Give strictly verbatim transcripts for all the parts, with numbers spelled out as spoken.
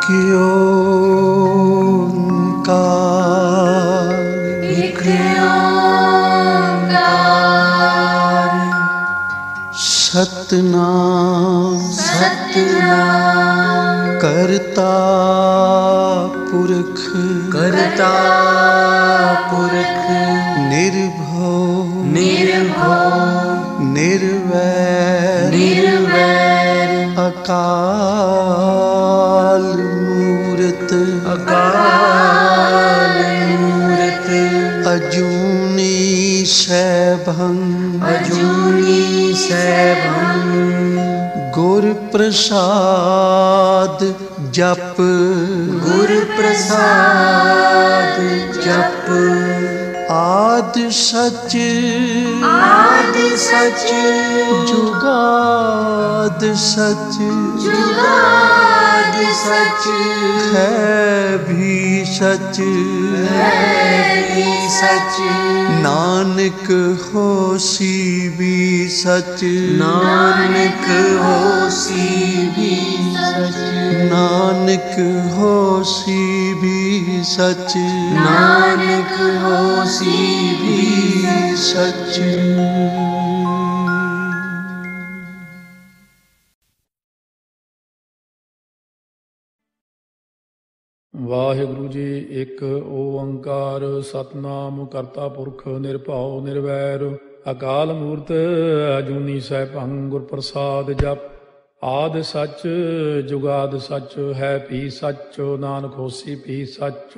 ਓਂਕਾਰ ਇਕ ਓਂਕਾਰ ਸਤਿਨਾਮ ਸਤਿਨਾਮ ਕਰਤਾ ਪੁਰਖ ਕਰਤਾ ਪੁਰਖ ਨਿਰਭਉ ਨਿਰਭਉ ਨਿਰਵੈਰ ਨਿਰਵੈਰ ਅਕਾਲ ਮੂਰਤ ਅਕਾਲ ਮੂਰਤ ਅਜੂਨੀ ਸੈਭੰ ਅਜੂਨੀ ਸੈਭੰ ਗੁਰ ਪ੍ਰਸਾਦ ਜਪ ਗੁਰ ਪ੍ਰਸਾਦ ਜਪ ਆਦਿ ਸਚ ਆਦਿ ਸਚ ਜੁਗਾਦ ਸਚ ਜੁਗਾਦ ਸਚ ਹੈ ਵੀ ਸਚ ਹੈ ਵੀ ਸਚ ਨਾਨਕ ਹੋਸੀ ਵੀ ਸਚ ਨਾਨਕ ਹੋਸੀ ਵੀ ਸਚ ਨਾਨਕ ਹੋਸੀ ਵੀ ਸਚ ਨਾਨਕ ਹੋਸੀ ਵੀ ਸਚ। ਵਾਹਿਗੁਰੂ ਜੀ। ਇੱਕ ਓੰਕਾਰ ਸਤਿਨਾਮ ਕਰਤਾ ਪੁਰਖ ਨਿਰਭਉ ਨਿਰਵੈਰ ਅਕਾਲ ਮੂਰਤ ਅਜੂਨੀ ਸੈਭੰ ਗੁਰ ਪ੍ਰਸਾਦ ਜਪ ਆਦਿ ਸੱਚ ਜੁਗਾਦ ਸੱਚ ਹੈ ਭੀ ਸੱਚ ਨਾਨਕ ਹੋਸੀ ਭੀ ਸੱਚ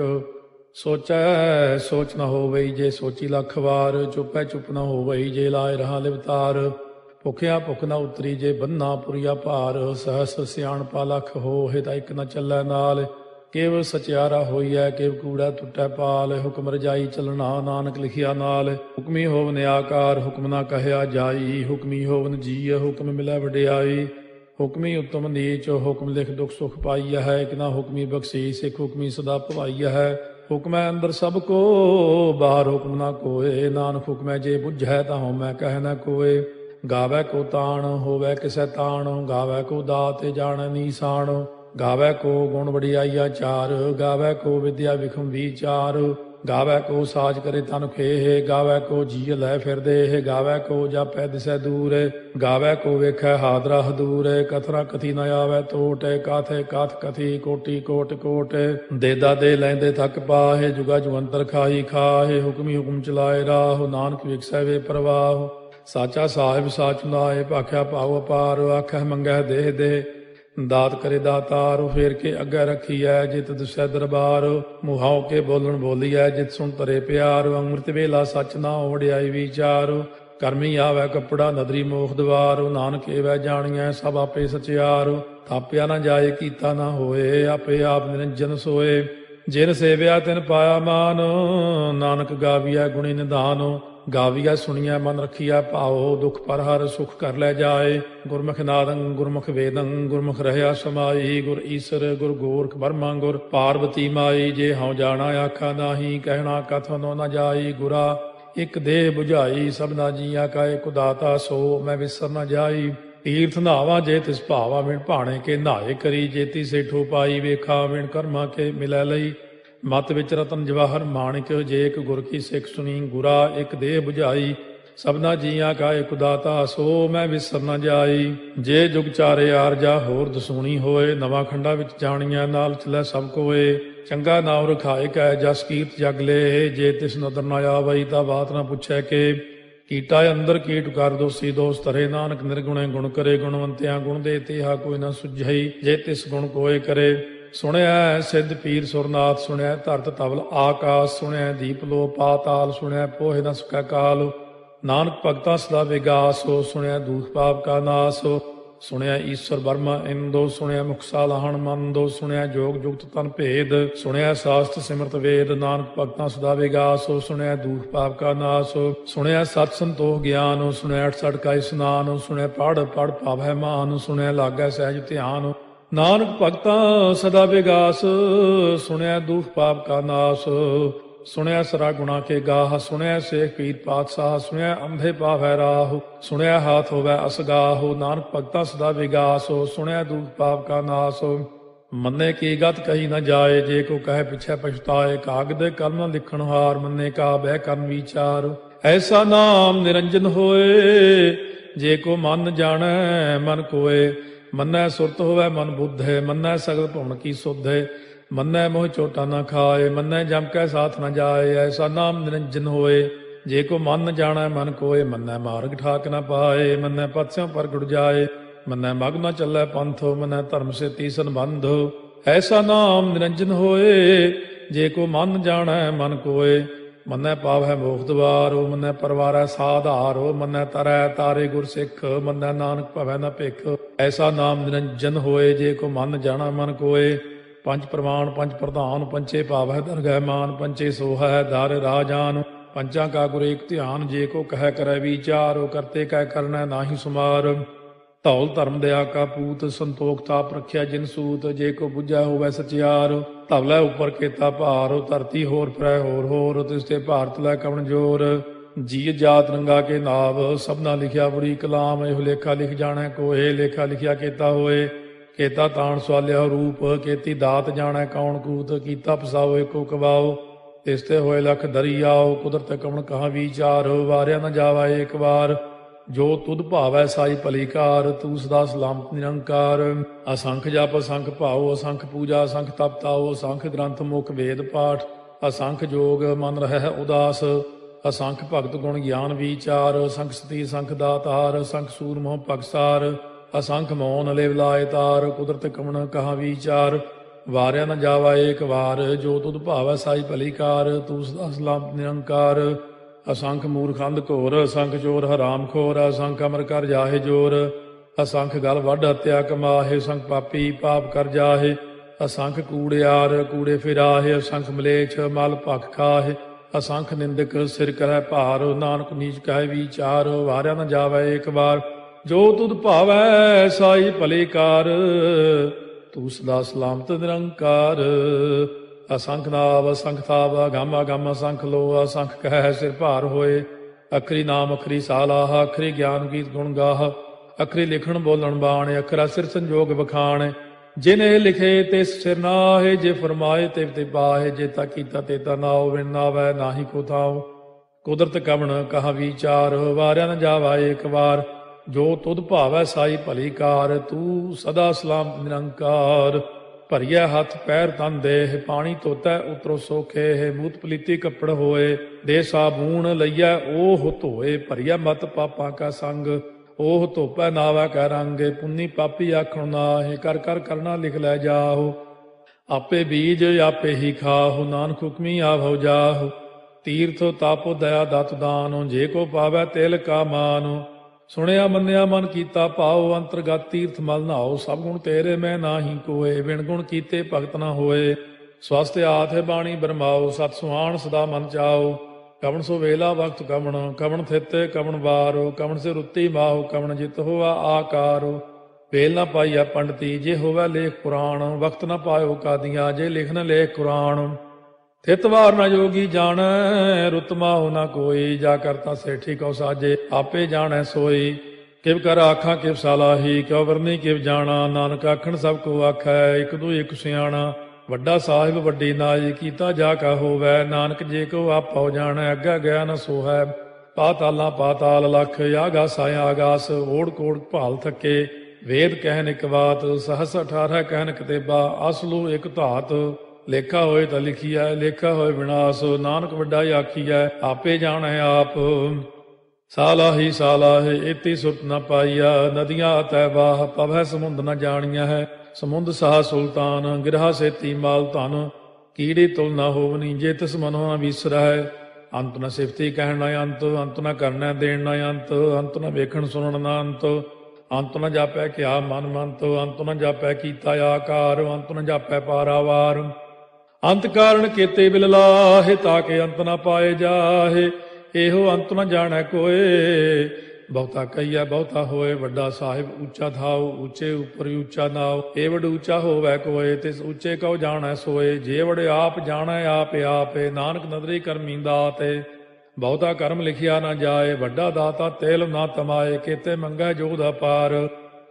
ਸੋਚੈ ਸੋਚ ਨ ਹੋਵਈ ਜੇ ਸੋਚੀ ਲੱਖ ਵਾਰ ਚੁੱਪੈ ਚੁੱਪ ਨ ਹੋਵਈ ਜੇ ਲਾਏ ਰਹਾ ਲਿਵਤਾਰ ਭੁਖਿਆ ਭੁਖ ਨ ਉਤਰੀ ਜੇ ਬੰਨਾ ਪੁਰੀਆ ਭਾਰ ਸਹਸ ਸਿਆਣਪਾ ਲੱਖ ਹੋਏ ਤਾਂ ਇੱਕ ਨ ਚੱਲੈ ਨਾਲ ਕੇਵ ਸਚਿਆਰਾ ਹੋਈਐ ਕੇਵ ਕੂੜਾ ਟੁੱਟੈ ਪਾਲ ਹੁਕਮ ਰਜਾਈ ਚੱਲਣਾ ਨਾਨਕ ਲਿਖਿਆ ਨਾਲ ਹੁਕਮੀ ਹੋਵਨ ਆਕਾਰ ਹੁਕਮ ਨਾ ਕਹਿਆ ਜਾਈ ਹੁਕਮੀ ਹੋਵਨ ਜੀਅ ਹੁਕਮ ਮਿਲੈ ਵਡਿਆਈ ਹੁਕਮੀ ਉਤਮ ਨੀਚ ਹੁਕਮ ਲਿਖ ਦੁਖ ਸੁਖ ਪਾਈਆ ਹੈ ਇੱਕ ਨਾ ਹੁਕਮੀ ਬਖਸ਼ੀ ਸਿੱਖ ਹੁਕਮੀ ਸਦਾ ਭਵਾਈਆ ਹੈ ਹੁਕਮੈ ਅੰਦਰ ਸਭ ਕੋ ਬਾਹਰ ਹੁਕਮ ਨਾ ਕੋਏ ਨਾਨਕ ਹੁਕਮੈ ਜੇ ਬੁੱਝੈ ਤਾਂ ਹਉਮੈ ਕਹਿ ਨਾ ਕੋਏ ਗਾਵੈ ਕੋ ਤਾਣ ਹੋਵੈ ਕਿਸੈ ਤਾਣ ਗਾਵੈ ਕੋ ਦਾਤ ਜਾਣੈ ਨੀਸਾਨ ਗਾਵੈ ਕੋ ਗੁਣ ਵਡਿਆਈਆ ਚਾਰ ਗਾਵੈ ਕੋ ਵਿਦਿਆ ਵਿਖਮ ਵਿਚਾਰ ਗਾਵੈ ਕੋ ਸਾਜ ਕਰੇ ਤਨ ਖੇਹ ਗਾਵੈ ਕੋ ਜੀਅ ਲੈ ਫਿਰਦੇ ਗਾਵੈ ਕੋ ਜਾਪੈ ਦਿਸੈ ਦੂਰ ਗਾਵੈ ਕੋ ਵੇਖੈ ਹਾਦਰਾ ਹਦੂਰ ਕਥਨਾ ਕਥੀ ਨ ਆਵੈ ਟੋਟ ਕਾਥੇ ਕਾਥ ਕਥੀ ਕੋਟੀ ਕੋਟ ਕੋਟ ਦੇਦਾ ਦੇ ਲੈਂਦੇ ਥੱਕ ਪਾਹੇ ਜੁਗਾ ਜੁਗੰਤਰ ਖਾਈ ਖਾਹੇ ਹੁਕਮੀ ਹੁਕਮ ਚਲਾਏ ਰਾਹ ਨਾਨਕ ਵਿਖਸੈ ਵੇ ਪ੍ਰਵਾਹ ਸਾਚਾ ਸਾਹਿਬ ਸਾਚ ਨਾਏ ਭਾਖਿਆ ਭਾਉ ਅਪਾਰ ਆਖੈ ਮੰਗੈ ਦੇਹ ਦੇ ਦਾਤ ਕਰੇ ਦਾਤਾਰ ਫੇਰ ਕੇ ਅੱਗੇ ਰੱਖੀਐ ਜਿਤ ਦੁਸੈ ਦਰਬਾਰ ਮੁਹਾਉ ਕੇ ਬੋਲਣ ਬੋਲੀਐ ਜਿਤ ਸੁਣ ਤਰੇ ਪਿਆਰ ਅੰਮ੍ਰਿਤ ਵੇਲਾ ਸੱਚ ਨਾ ਵਡਿਆਈ ਵਿਚਾਰ ਕਰਮੀ ਆਵੈ ਕੱਪੜਾ ਨਦਰੀ ਮੋਖ ਦਵਾਰ ਨਾਨਕ ਏਵੈ ਜਾਣੀਐ ਸਭ ਆਪੇ ਸਚਿਆਰ ਥਾਪਿਆ ਨਾ ਜਾਏ ਕੀਤਾ ਨਾ ਹੋਏ ਆਪੇ ਆਪ ਨਿਰੰਜਨ ਸੋਏ ਜਿਨ ਸੇਵਿਆ ਤਿਨ ਪਾਇਆ ਮਾਨ ਨਾਨਕ ਗਾਵੀਐ ਗੁਣੀ ਨਿਧਾਨ ਗਾਵੀਆ ਸੁਣੀਐ ਮਨ ਰੱਖੀਐ ਭਾਉ ਦੁਖ ਪਰ ਹਰ ਸੁਖ ਕਰ ਲੈ ਜਾਏ ਗੁਰਮੁਖ ਨਾਦੰ ਗੁਰਮੁਖ ਵੇਦੰ ਗੁਰਮੁਖ ਰਹਿਆ ਸਮਾਈ ਗੁਰ ਈਸਰ ਗੁਰ ਗੋਰਖ ਬਰਮਾ ਗੁਰ ਪਾਰਵਤੀ ਮਾਈ ਜੇ ਹਉ ਜਾਣਾ ਆਖਾ ਨਾਹੀ ਕਹਿਣਾ ਕਥਨੋ ਨ ਜਾਈ ਗੁਰਾ ਇੱਕ ਦੇਹ 부ਝਾਈ ਸਭਨਾ ਜੀਆ ਕਾ ਇਕ ਦਾਤਾ ਸੋ ਮੈਂ ਵਿਸਰ ਨ ਜਾਈ ਤੀਰਥ ਨਾਵਾ ਜੇ ਤਿਸ ਭਾਵਾ ਵਿਣ ਭਾਣੇ ਕੇ ਨਹਾਏ ਕਰੀ ਜੇਤੀ ਸੇਠੋ ਪਾਈ ਵੇਖਾ ਵਿਣ ਕਰਮਾ ਕੇ ਮਿਲੈ ਲਈ ਮਤ ਵਿੱਚ ਰਤਨ ਜਵਾਹਰ ਮਾਣਿਕ ਜੇ ਇੱਕ ਗੁਰ ਕੀ ਸਿੱਖ ਸੁਣੀ ਗੁਰਾ ਇੱਕ ਦੇਹ 부ਝਾਈ ਸਭਨਾ ਜੀਆਂ ਕਾ ਇਕ ਦਾਤਾ ਸੋ ਮੈਂ ਵਿਸਰ ਨ ਜਾਈ ਜੇ ਜੁਗ ਚਾਰੇ ਆਰਜਾ ਹੋਰ ਦਸੂਣੀ ਹੋਏ ਨਵਾਂ ਖੰਡਾ ਵਿੱਚ ਜਾਣੀਆਂ ਨਾਲ ਚਲੈ ਸਭ ਕੋਏ ਚੰਗਾ ਨਾਮ ਰਖਾਏ ਕੈ ਜਸ ਕੀਰਤ ਜਗ ਲੈ ਜੇ ਤਿਸ ਨਦਰ ਨ ਆਵਈ ਤਾਂ ਬਾਤ ਨਾ ਪੁੱਛੈ ਕੇ ਕੀਟਾ ਅੰਦਰ ਕੀਟ ਕਰ ਦੋਸੀ ਦੋਸ ਧਰੇ ਨਾਨਕ ਨਿਰਗੁਣੇ ਗੁਣ ਕਰੇ ਗੁਣਵੰਤਿਆਂ ਗੁਣ ਦੇ ਤੇਹਾ ਕੋਈ ਨਾ ਸੁਝਈ ਜੇ ਤਿਸ ਗੁਣ ਕੋਏ ਕਰੇ ਸੁਣਿਆ ਸਿੱਧ ਪੀਰ ਸੁਰਨਾਥ ਸੁਣਿਆ ਧਰਤ ਤਵਲ ਆਕਾਸ ਸੁਣਿਆ ਦੀਪ ਲੋ ਪਾਤਾਲ ਸੁਣਿਆ ਪੋਹਿ ਨ ਸਕੈ ਕਾਲ ਨਾਨਕ ਭਗਤਾਂ ਸਦਾ ਵਿਗਾਸ ਹੋ ਸੁਣਿਆ ਦੂਖ ਪਾਪ ਕਾ ਨਾਸ ਸੁਣਿਆ ਈਸ਼ਵਰ ਬਰਮਾ ਇੰਦੋ ਸੁਣਿਆ ਮੁਖ ਸਾਲਾਹਣ ਮੰਦੋ ਸੁਣਿਆ ਜੋਗ ਜੁਗਤ ਤਨ ਭੇਦ ਸੁਣਿਆ ਸਾਸਤ ਸਿਮਰਤ ਵੇਦ ਨਾਨਕ ਭਗਤਾਂ ਸਦਾ ਵਿਗਾਸ ਹੋ ਸੁਣਿਆ ਦੂਖ ਪਾਪ ਕਾ ਨਾਸ ਸੁਣਿਆ ਸਤ ਸੰਤੋਖ ਗਿਆਨ ਸੁਣਿਆ ਅਠਸਠ ਕਾ ਇਸਨਾਨ ਸੁਣਿਆ ਪੜ ਪੜ ਭਾਵੈ ਮਾਨ ਸੁਣਿਆ ਲਾਗੈ ਸਹਿਜ ਧਿਆਨ ਨਾਨਕ ਭਗਤਾਂ ਸਦਾ ਵਿਗਾਸ ਸੁਣਿਆ ਦੁਖ ਪਾਪ ਕਾ ਨਾਸ ਸੁਣਿਆ ਸਰਾ ਗੁਣਾ ਕੇ ਗਾਹ ਸੁਣਿਆ ਸੇਖ ਪੀਰ ਪਾਤਸ਼ਾਹ ਸੁਣਿਆ ਅੰਧੇ ਪਾਵੈ ਰਾਹ ਸੁਣਿਆ ਹਾਥ ਹੋਵੈ ਅਸਗਾਹ ਨਾਨਕ ਭਗਤਾਂ ਸਦਾ ਵਿਗਾਸ ਸੁਣਿਆ ਦੁਖ ਪਾਪ ਕਾ ਨਾਸ ਮੰਨੇ ਕੀ ਗਤ ਕਹੀ ਨ ਜਾਏ, ਜੇ ਕੋ ਕਹਿ ਪਿਛੈ ਪਛਤਾਏ। ਕਾਗਦ ਕਰਮ ਨ ਲਿਖਣ ਹਾਰ, ਮੰਨੇ ਕਾ ਬਹਿ ਕਰਨ ਵਿਚਾਰ। ਐਸਾ ਨਾਮ ਨਿਰੰਜਨ ਹੋਏ, ਜੇ ਕੋ ਮਨ ਜਾਣੈ ਮਨ ਕੋਏ। ਮੰਨੈ ਸੁਰਤ ਹੋਵੈ ਮਨ ਬੁੱਧੇ, ਮੰਨੈ ਸਗਲ ਭਵਨ ਕੀ ਸੁਧੇ। ਮੰਨੈ ਮੋਹ ਚੋਟਾ ਨ ਖਾਏ, ਮੰਨੈ ਜਮ ਕੈ ਸਾਥ ਨ ਜਾਏ। ਐਸਾ ਨਾਮ ਨਿਰੰਜਨ ਹੋਏ, ਜੇ ਕੋ ਮਨ ਜਾਣੈ ਮਨ ਕੋਏ। ਮੰਨੈ ਮਾਰਗ ਠਾਕ ਨ ਪਾਏ, ਮੰਨੈ ਪਥਿਓਂ ਪ੍ਰਗਟ ਜਾਏ। ਮੰਨੈ ਮਗ ਨ ਚੱਲੈ ਪੰਥੋ, ਮੰਨੈ ਧਰਮ ਸੇ ਤੀਸਨ ਬੰਧੋ। ਐਸਾ ਨਾਮ ਨਿਰੰਜਨ ਹੋਏ, ਜੇ ਕੋ ਮਨ ਜਾਣੈ ਮਨ ਕੋਏ। ਮੰਨੈ ਪਾਵੈ ਮੋਖ ਦੁਆਰੋ, ਮੰਨੈ ਪਰਵਾਰੈ ਸਾਧਾਰੋ। ਮੰਨੈ ਤਰੈ ਤਾਰੇ ਗੁਰ ਸਿੱਖ, ਮੰਨੈ ਨਾਨਕ ਭਵੈ ਨ ਭਿਖ। ਐਸਾ ਨਾਮ ਨਿਰੰਜਨ ਹੋਏ, ਜੇ ਕੋ ਮਨ ਜਾਣੈ ਮਨ ਕੋਏ। ਪੰਜ ਪ੍ਰਮਾਣ ਪੰਜ ਪ੍ਰਧਾਨ, ਪੰਚੇ ਭਾਵੈ ਦਰਗਹਿ ਮਾਨ। ਪੰਚੇ ਸੋਹੈ ਦਰ ਰਾਜਾਨ, ਪੰਚਾਂ ਕਾ ਗੁਰ ਏਕ ਧਿਆਨ। ਜੇ ਕੋ ਕਹਿ ਕਰੈ ਵਿਚਾਰੋ, ਕਰਤੇ ਕਹਿ ਕਰਨੈ ਨਾਹੀ ਸੁਮਾਰ। ਧੌਲ ਧਰਮ ਦਇਆ ਕਾ ਪੂਤ, ਸੰਤੋਖ ਤਾਪ ਰੱਖਿਆ ਜਿਨ ਸੂਤ। ਜੇ ਕੋ ਬੁੱਝੈ ਹੋਵੈ ਸਚਿਆਰ, ਧਵਲੇ ਉੱਪਰ ਕੇਤਾ ਭਾਰ। ਧਰਤੀ ਹੋਰ ਫਿਰੈ ਹੋਰ ਹੋਰ, ਤਿਸ ਤੇ ਭਾਰਤ ਲੈ ਕਵਣ ਜੋਰ। ਜੀ ਜਾਤ ਰੰਗਾ ਕੇ ਨਾਵ, ਸਭਨਾ ਲਿਖਿਆ ਬੁਰੀ ਕਲਾਮ। ਇਹੋ ਲੇਖਾ ਲਿਖ ਜਾਣੈ ਕੋਏ, ਲੇਖਾ ਲਿਖਿਆ ਕੇਤਾ ਹੋਏ। ਕੇਤਾ ਤਾਣ ਸਵਾਲਿਆ ਰੂਪ, ਕੀਤੀ ਦਾਤ ਜਾਣੈ ਕੌਣ ਕੂਤ। ਕੀਤਾ ਪਸਾਓ ਏਕੋ ਕਵਾਓ, ਤਿਸ ਤੇ ਹੋਏ ਲਖ ਦਰਿਆਓ। ਕੁਦਰਤ ਕਵਣ ਕਹਾ ਵਿਚਾਰ, ਵਾਰਿਆ ਨ ਜਾਵਾ ਏਕ ਵਾਰ। ਜੋ ਤੁਧ ਭਾਵੈ ਸਾਈ ਭਲੀ ਕਾਰ, ਤੂੰ ਸਦਾ ਸਲਾਮਤ ਨਿਰੰਕਾਰ। ਅਸੰਖ ਜਪ ਅਸੰਖ ਭਾਉ, ਅਸੰਖ ਪੂਜਾ ਅਸੰਖ ਤਪ ਤਾਉ। ਅਸੰਖ ਗ੍ਰੰਥ ਮੁਖ ਵੇਦ ਪਾਠ, ਅਸੰਖ ਜੋਗ ਮਨ ਰਹਿ ਉਦਾਸ। ਅਸੰਖ ਭਗਤ ਗੁਣ ਗਿਆਨ ਵਿਚਾਰ, ਅਸੰਖ ਸਤੀ ਅਸੰਖ ਦਾਤਾਰ। ਅਸੰਖ ਸੂਰ ਮੋਹ ਪਗਸਾਰ, ਅਸੰਖ ਮੌਨ ਲਿਵ ਲਾਏ ਤਾਰ। ਕੁਦਰਤ ਕਵਣ ਕਹਾ ਵਿਚਾਰ, ਵਾਰਿਆ ਨ ਜਾਵਾ ਏਕ ਵਾਰ। ਜੋ ਤੁਧ ਭਾਵੈ ਸਾਈ ਭਲੀ ਕਾਰ, ਤੂੰ ਸਦਾ ਸਲਾਮਤ ਨਿਰੰਕਾਰ। ਅਸੰਖ ਮੂਰਖ ਅੰਧ ਘੋਰ, ਅਸੰਖ ਚੋਰ ਹਰਾਮ ਖੋਰ। ਅਸੰਖ ਅਮਰ ਕਰ ਜਾਹੇ ਜੋਰ, ਅਸੰਖ ਗਲ ਵੱਢ ਹੱਤਿਆ ਕਮਾਹੇ। ਅਸੰਖ ਪਾਪੀ ਪਾਪ ਕਰ ਜਾਹੇ, ਅਸੰਖ ਕੂੜਿਆਰ ਕੂੜੇ ਫਿਰਾਹੇ। ਅਸੰਖ ਮਲੇਛ ਮਲ ਭਖ ਖਾਹੇ, ਅਸੰਖ ਨਿੰਦਕ ਸਿਰ ਕਰੈ ਭਾਰ। ਨਾਨਕ ਨੀਚ ਕਹਿ ਵਿਚਾਰ, ਵਾਰਿਆ ਨ ਜਾਵੈ ਏਕ ਵਾਰ। ਜੋ ਤੁਧ ਭਾਵੈ ਸਾਈ ਭਲੀ ਕਾਰ, ਤੂੰ ਸਦਾ ਸਲਾਮਤ ਨਿਰੰਕਾਰ। ਅਸੰਖ ਨਾਵ ਅਸੰਖ ਥਾਵ, ਅਗੰਮ ਅਗੰਮ ਅਸੰਖ ਲੋ। ਅਸੰਖ ਕਹਿ ਸਿਰ ਭਾਰ ਹੋਏ, ਅਖਰੀ ਨਾਮ ਅਖਰੀ ਸਾਲਾਹ। ਅਖਰੀ ਗਿਆਨ ਗੀਤ ਗੁਣ ਗਾਹ, ਅਖਰੀ ਲਿਖਣ ਬੋਲਣ ਬਾਣ। ਅਖਰਾ ਸਿਰ ਸੰਜੋਗ ਬਖਾਣ, ਜਿਨੇ ਲਿਖੇ ਤਿਸ ਸਿਰ ਨਾਹੇ। ਜੇ ਫਰਮਾਏ ਤਿਵ ਤੇ ਪਾਹੇ, ਜੇ ਤਾ ਕੀਤਾ ਤੇ ਤਾ ਨਾਉ। ਵਿਣ ਨਾਵੈ ਨਾਹੀ ਕੋ ਥਾਉ, ਕੁਦਰਤ ਕਵਣ ਕਹਾ ਵਿਚਾਰ। ਵਾਰਿਆ ਨ ਜਾਵਾ ਏਕ ਵਾਰ, ਜੋ ਤੁਧ ਭਾਵੈ ਸਾਈ ਭਲੀ ਕਾਰ। ਤੂੰ ਸਦਾ ਸਲਾਮਤ ਨਿਰੰਕਾਰ। ਭਰੀਐ ਹੱਥ ਪੈਰ ਤਨ ਦੇਹ, ਪਾਣੀ ਧੋਤੈ ਉਤਰੋ ਸੋਖੇ। ਮੂਤ ਪਲੀਤੀ ਕੱਪੜ ਹੋਏ, ਦੇ ਸਾਬੂਣ ਲਈਐ ਓਹ ਧੋਏ। ਭਰੀਐ ਮਤ ਪਾਪਾਂ ਕਾ ਸੰਗ, ਓਹ ਧੋਪੈ ਨਾਵੈ ਕੈ ਰੰਗ। ਪੁੰਨੀ ਪਾਪੀ ਆਖਣ ਨਾਹਿ, ਕਰ ਕਰ ਕਰਨਾ ਲਿਖ ਲੈ ਜਾਹੋ। ਆਪੇ ਬੀਜ ਆਪੇ ਹੀ ਖਾਹੋ, ਨਾਨਕ ਹੁਕਮੀ ਆਭਉ ਜਾਹੋ। ਤੀਰਥ ਤਾਪੋ ਦਇਆ ਦਤ ਦਾਨੋ, ਜੇ ਕੋ ਪਾਵੈ ਤਿਲ ਕਾ ਮਾਨੋ। ਸੁਣਿਆ ਮੰਨਿਆ ਮਨ ਕੀਤਾ ਭਾਉ, ਅੰਤਰਗਤ ਤੀਰਥ ਮਲ ਨਹਾਓ। ਸਭ ਗੁਣ ਤੇਰੇ ਮੈਂ ਨਾਹੀ ਕੋਏ, ਬਿਨ ਗੁਣ ਕੀਤੇ ਭਗਤ ਨ ਹੋਏ। ਸਵਸਤ ਆਥ ਬਾਣੀ ਬਰਮਾਓ, ਸਤ ਸੁਹਾਣ ਸਦਾ ਮਨ ਚਾਓ। ਕਵਣ ਸੋ ਵੇਲਾ ਵਕਤ ਕਵਣ, ਕਵਣ ਥਿਤੇ ਕਵਣ ਵਾਰੋ। ਕਵਣ ਸੇ ਰੁੱਤੀ ਮਾਹੋ, ਕਵਣ ਜਿਤ ਹੋਆ ਆਕਾਰੋ। ਵੇਲ ਨਾ ਪਾਈਆ ਪੰਡਤੀ, ਜੇ ਹੋਵੈ ਲੇਖ ਪੁਰਾਣ। ਵਕਤ ਨ ਪਾਇਓ ਕਾਦੀਆਂ, ਜੇ ਲਿਖਨ ਲੇਖ ਕੁਰਾਨ। ਥਿਤ ਵਾਰ ਨ ਜੋਗੀ ਜਾਣੈ, ਰੁਤ ਮਾਹੁ ਨ ਕੋਈ। ਜਾ ਕਰਤਾ ਸੇਠੀ ਕਉ ਸਾਜੇ, ਆਪੇ ਜਾਣੈ ਸੋਈ। ਕਿਵ ਕਰ ਆਖਾਂ ਕਿਵ ਸਾਲਾਹੀ, ਕਿਉ ਵਰਨੀ ਕਿਵ ਜਾਣਾ। ਨਾਨਕ ਆਖਣ ਸਭ ਕੋ ਆਖੈ, ਇਕ ਦੂ ਇਕ ਸਿਆਣਾ। ਵੱਡਾ ਸਾਹਿਬ ਵੱਡੀ ਨਾਈ, ਕੀਤਾ ਜਾ ਕਾ ਹੋਵੈ। ਨਾਨਕ ਜੇ ਕੋ ਆਪਉ ਜਾਣੈ, ਅੱਗਾ ਗਿਆ ਨ ਸੋਹੈ। ਪਾਤਾਲਾਂ ਪਾਤਾਲ ਲਖ, ਆਗਾਸ ਆਗਾਸ। ਓੜ ਕੋੜ ਭਾਲ ਥੱਕੇ, ਵੇਦ ਕਹਿਨ ਇਕ ਬਾਤ। ਸਹਸ ਅਠਾਰਹ ਕਹਿਨ ਕਤੇਬਾ, ਅਸਲੂ ਇਕ ਧਾਤ। ਲੇਖਾ ਹੋਏ ਤਾਂ ਲਿਖੀਐ, ਲੇਖਾ ਹੋਏ ਵਿਨਾਸ਼। ਨਾਨਕ ਵੱਡਾ ਆਖੀਐ, ਆਪੇ ਜਾਣੈ ਆਪ। ਸਾਲਾਹੀ ਸਾਲਾਹੇ, ਏਤੀ ਸੁਰਤ ਨ ਪਾਈਆ। ਨਦੀਆਂ ਅਤੈ ਵਾਹ, ਪਵੈ ਸਮੁੰਦ ਨ ਜਾਣੀਆਂ ਹੈ। ਸਮੁੰਦ ਸਾਹ ਸੁਲਤਾਨ, ਗਿਰਹਾ ਸੇਤੀ ਮਾਲ ਧਨ। ਕੀੜੀ ਤੁਲ ਨ ਹੋਵਨੀ, ਜੇ ਤਿਸ ਮਨੋ ਨ ਵਿਸਰੈ। ਅੰਤ ਨ ਸਿਫਤੀ ਕਹਿਣ ਨ ਅੰਤ, ਅੰਤ ਨ ਕਰਨੈ ਦੇਣ ਨ ਅੰਤ। ਅੰਤ ਨ ਵੇਖਣ ਸੁਣਨ ਨ ਅੰਤ, ਅੰਤ ਨ ਜਾਪੈ ਕਿਆ ਮਨ ਮੰਤ। ਅੰਤ ਨ ਜਾਪੈ ਕੀਤਾ ਆਕਾਰ, ਅੰਤ ਨ ਜਾਪੈ ਪਾਰਾਵਾਰ। ਅੰਤ ਕਾਰਨ ਕੀਤੇ ਬਿਲ ਲਾਹੇ, ਤਾਕੇ ਅੰਤ ਨ ਪਾਏ ਜਾਹੇ। ਇਹੋ ਅੰਤ ਨ ਜਾਣੈ ਕੋਏ, ਬਹੁਤਾ ਕਹੀਐ ਬਹੁਤਾ ਹੋਏ। ਵੱਡਾ ਸਾਹਿਬ ਉੱਚਾ ਥਾਉ, ਉੱਚੇ ਉੱਪਰ ਉੱਚਾ ਨਾਉ। ਇਹ ਵਡ ਉੱਚਾ ਹੋਵੈ ਕੋਏ, ਤਿਸ ਉੱਚੇ ਕਉ ਜਾਣੈ ਸੋਏ। ਜੇ ਵਡ ਆਪ ਜਾਣੈ ਆਪੇ ਆਪੇ, ਨਾਨਕ ਨਦਰੀ ਕਰਮੀ ਦਾਤੇ। ਬਹੁਤਾ ਕਰਮ ਲਿਖਿਆ ਨਾ ਜਾਏ, ਵੱਡਾ ਦਾਤਾ ਤੇਲ ਨਾ ਤਮਾਏ। ਕੀਤੇ ਮੰਗੈ ਜੋਧ ਅਪਾਰ,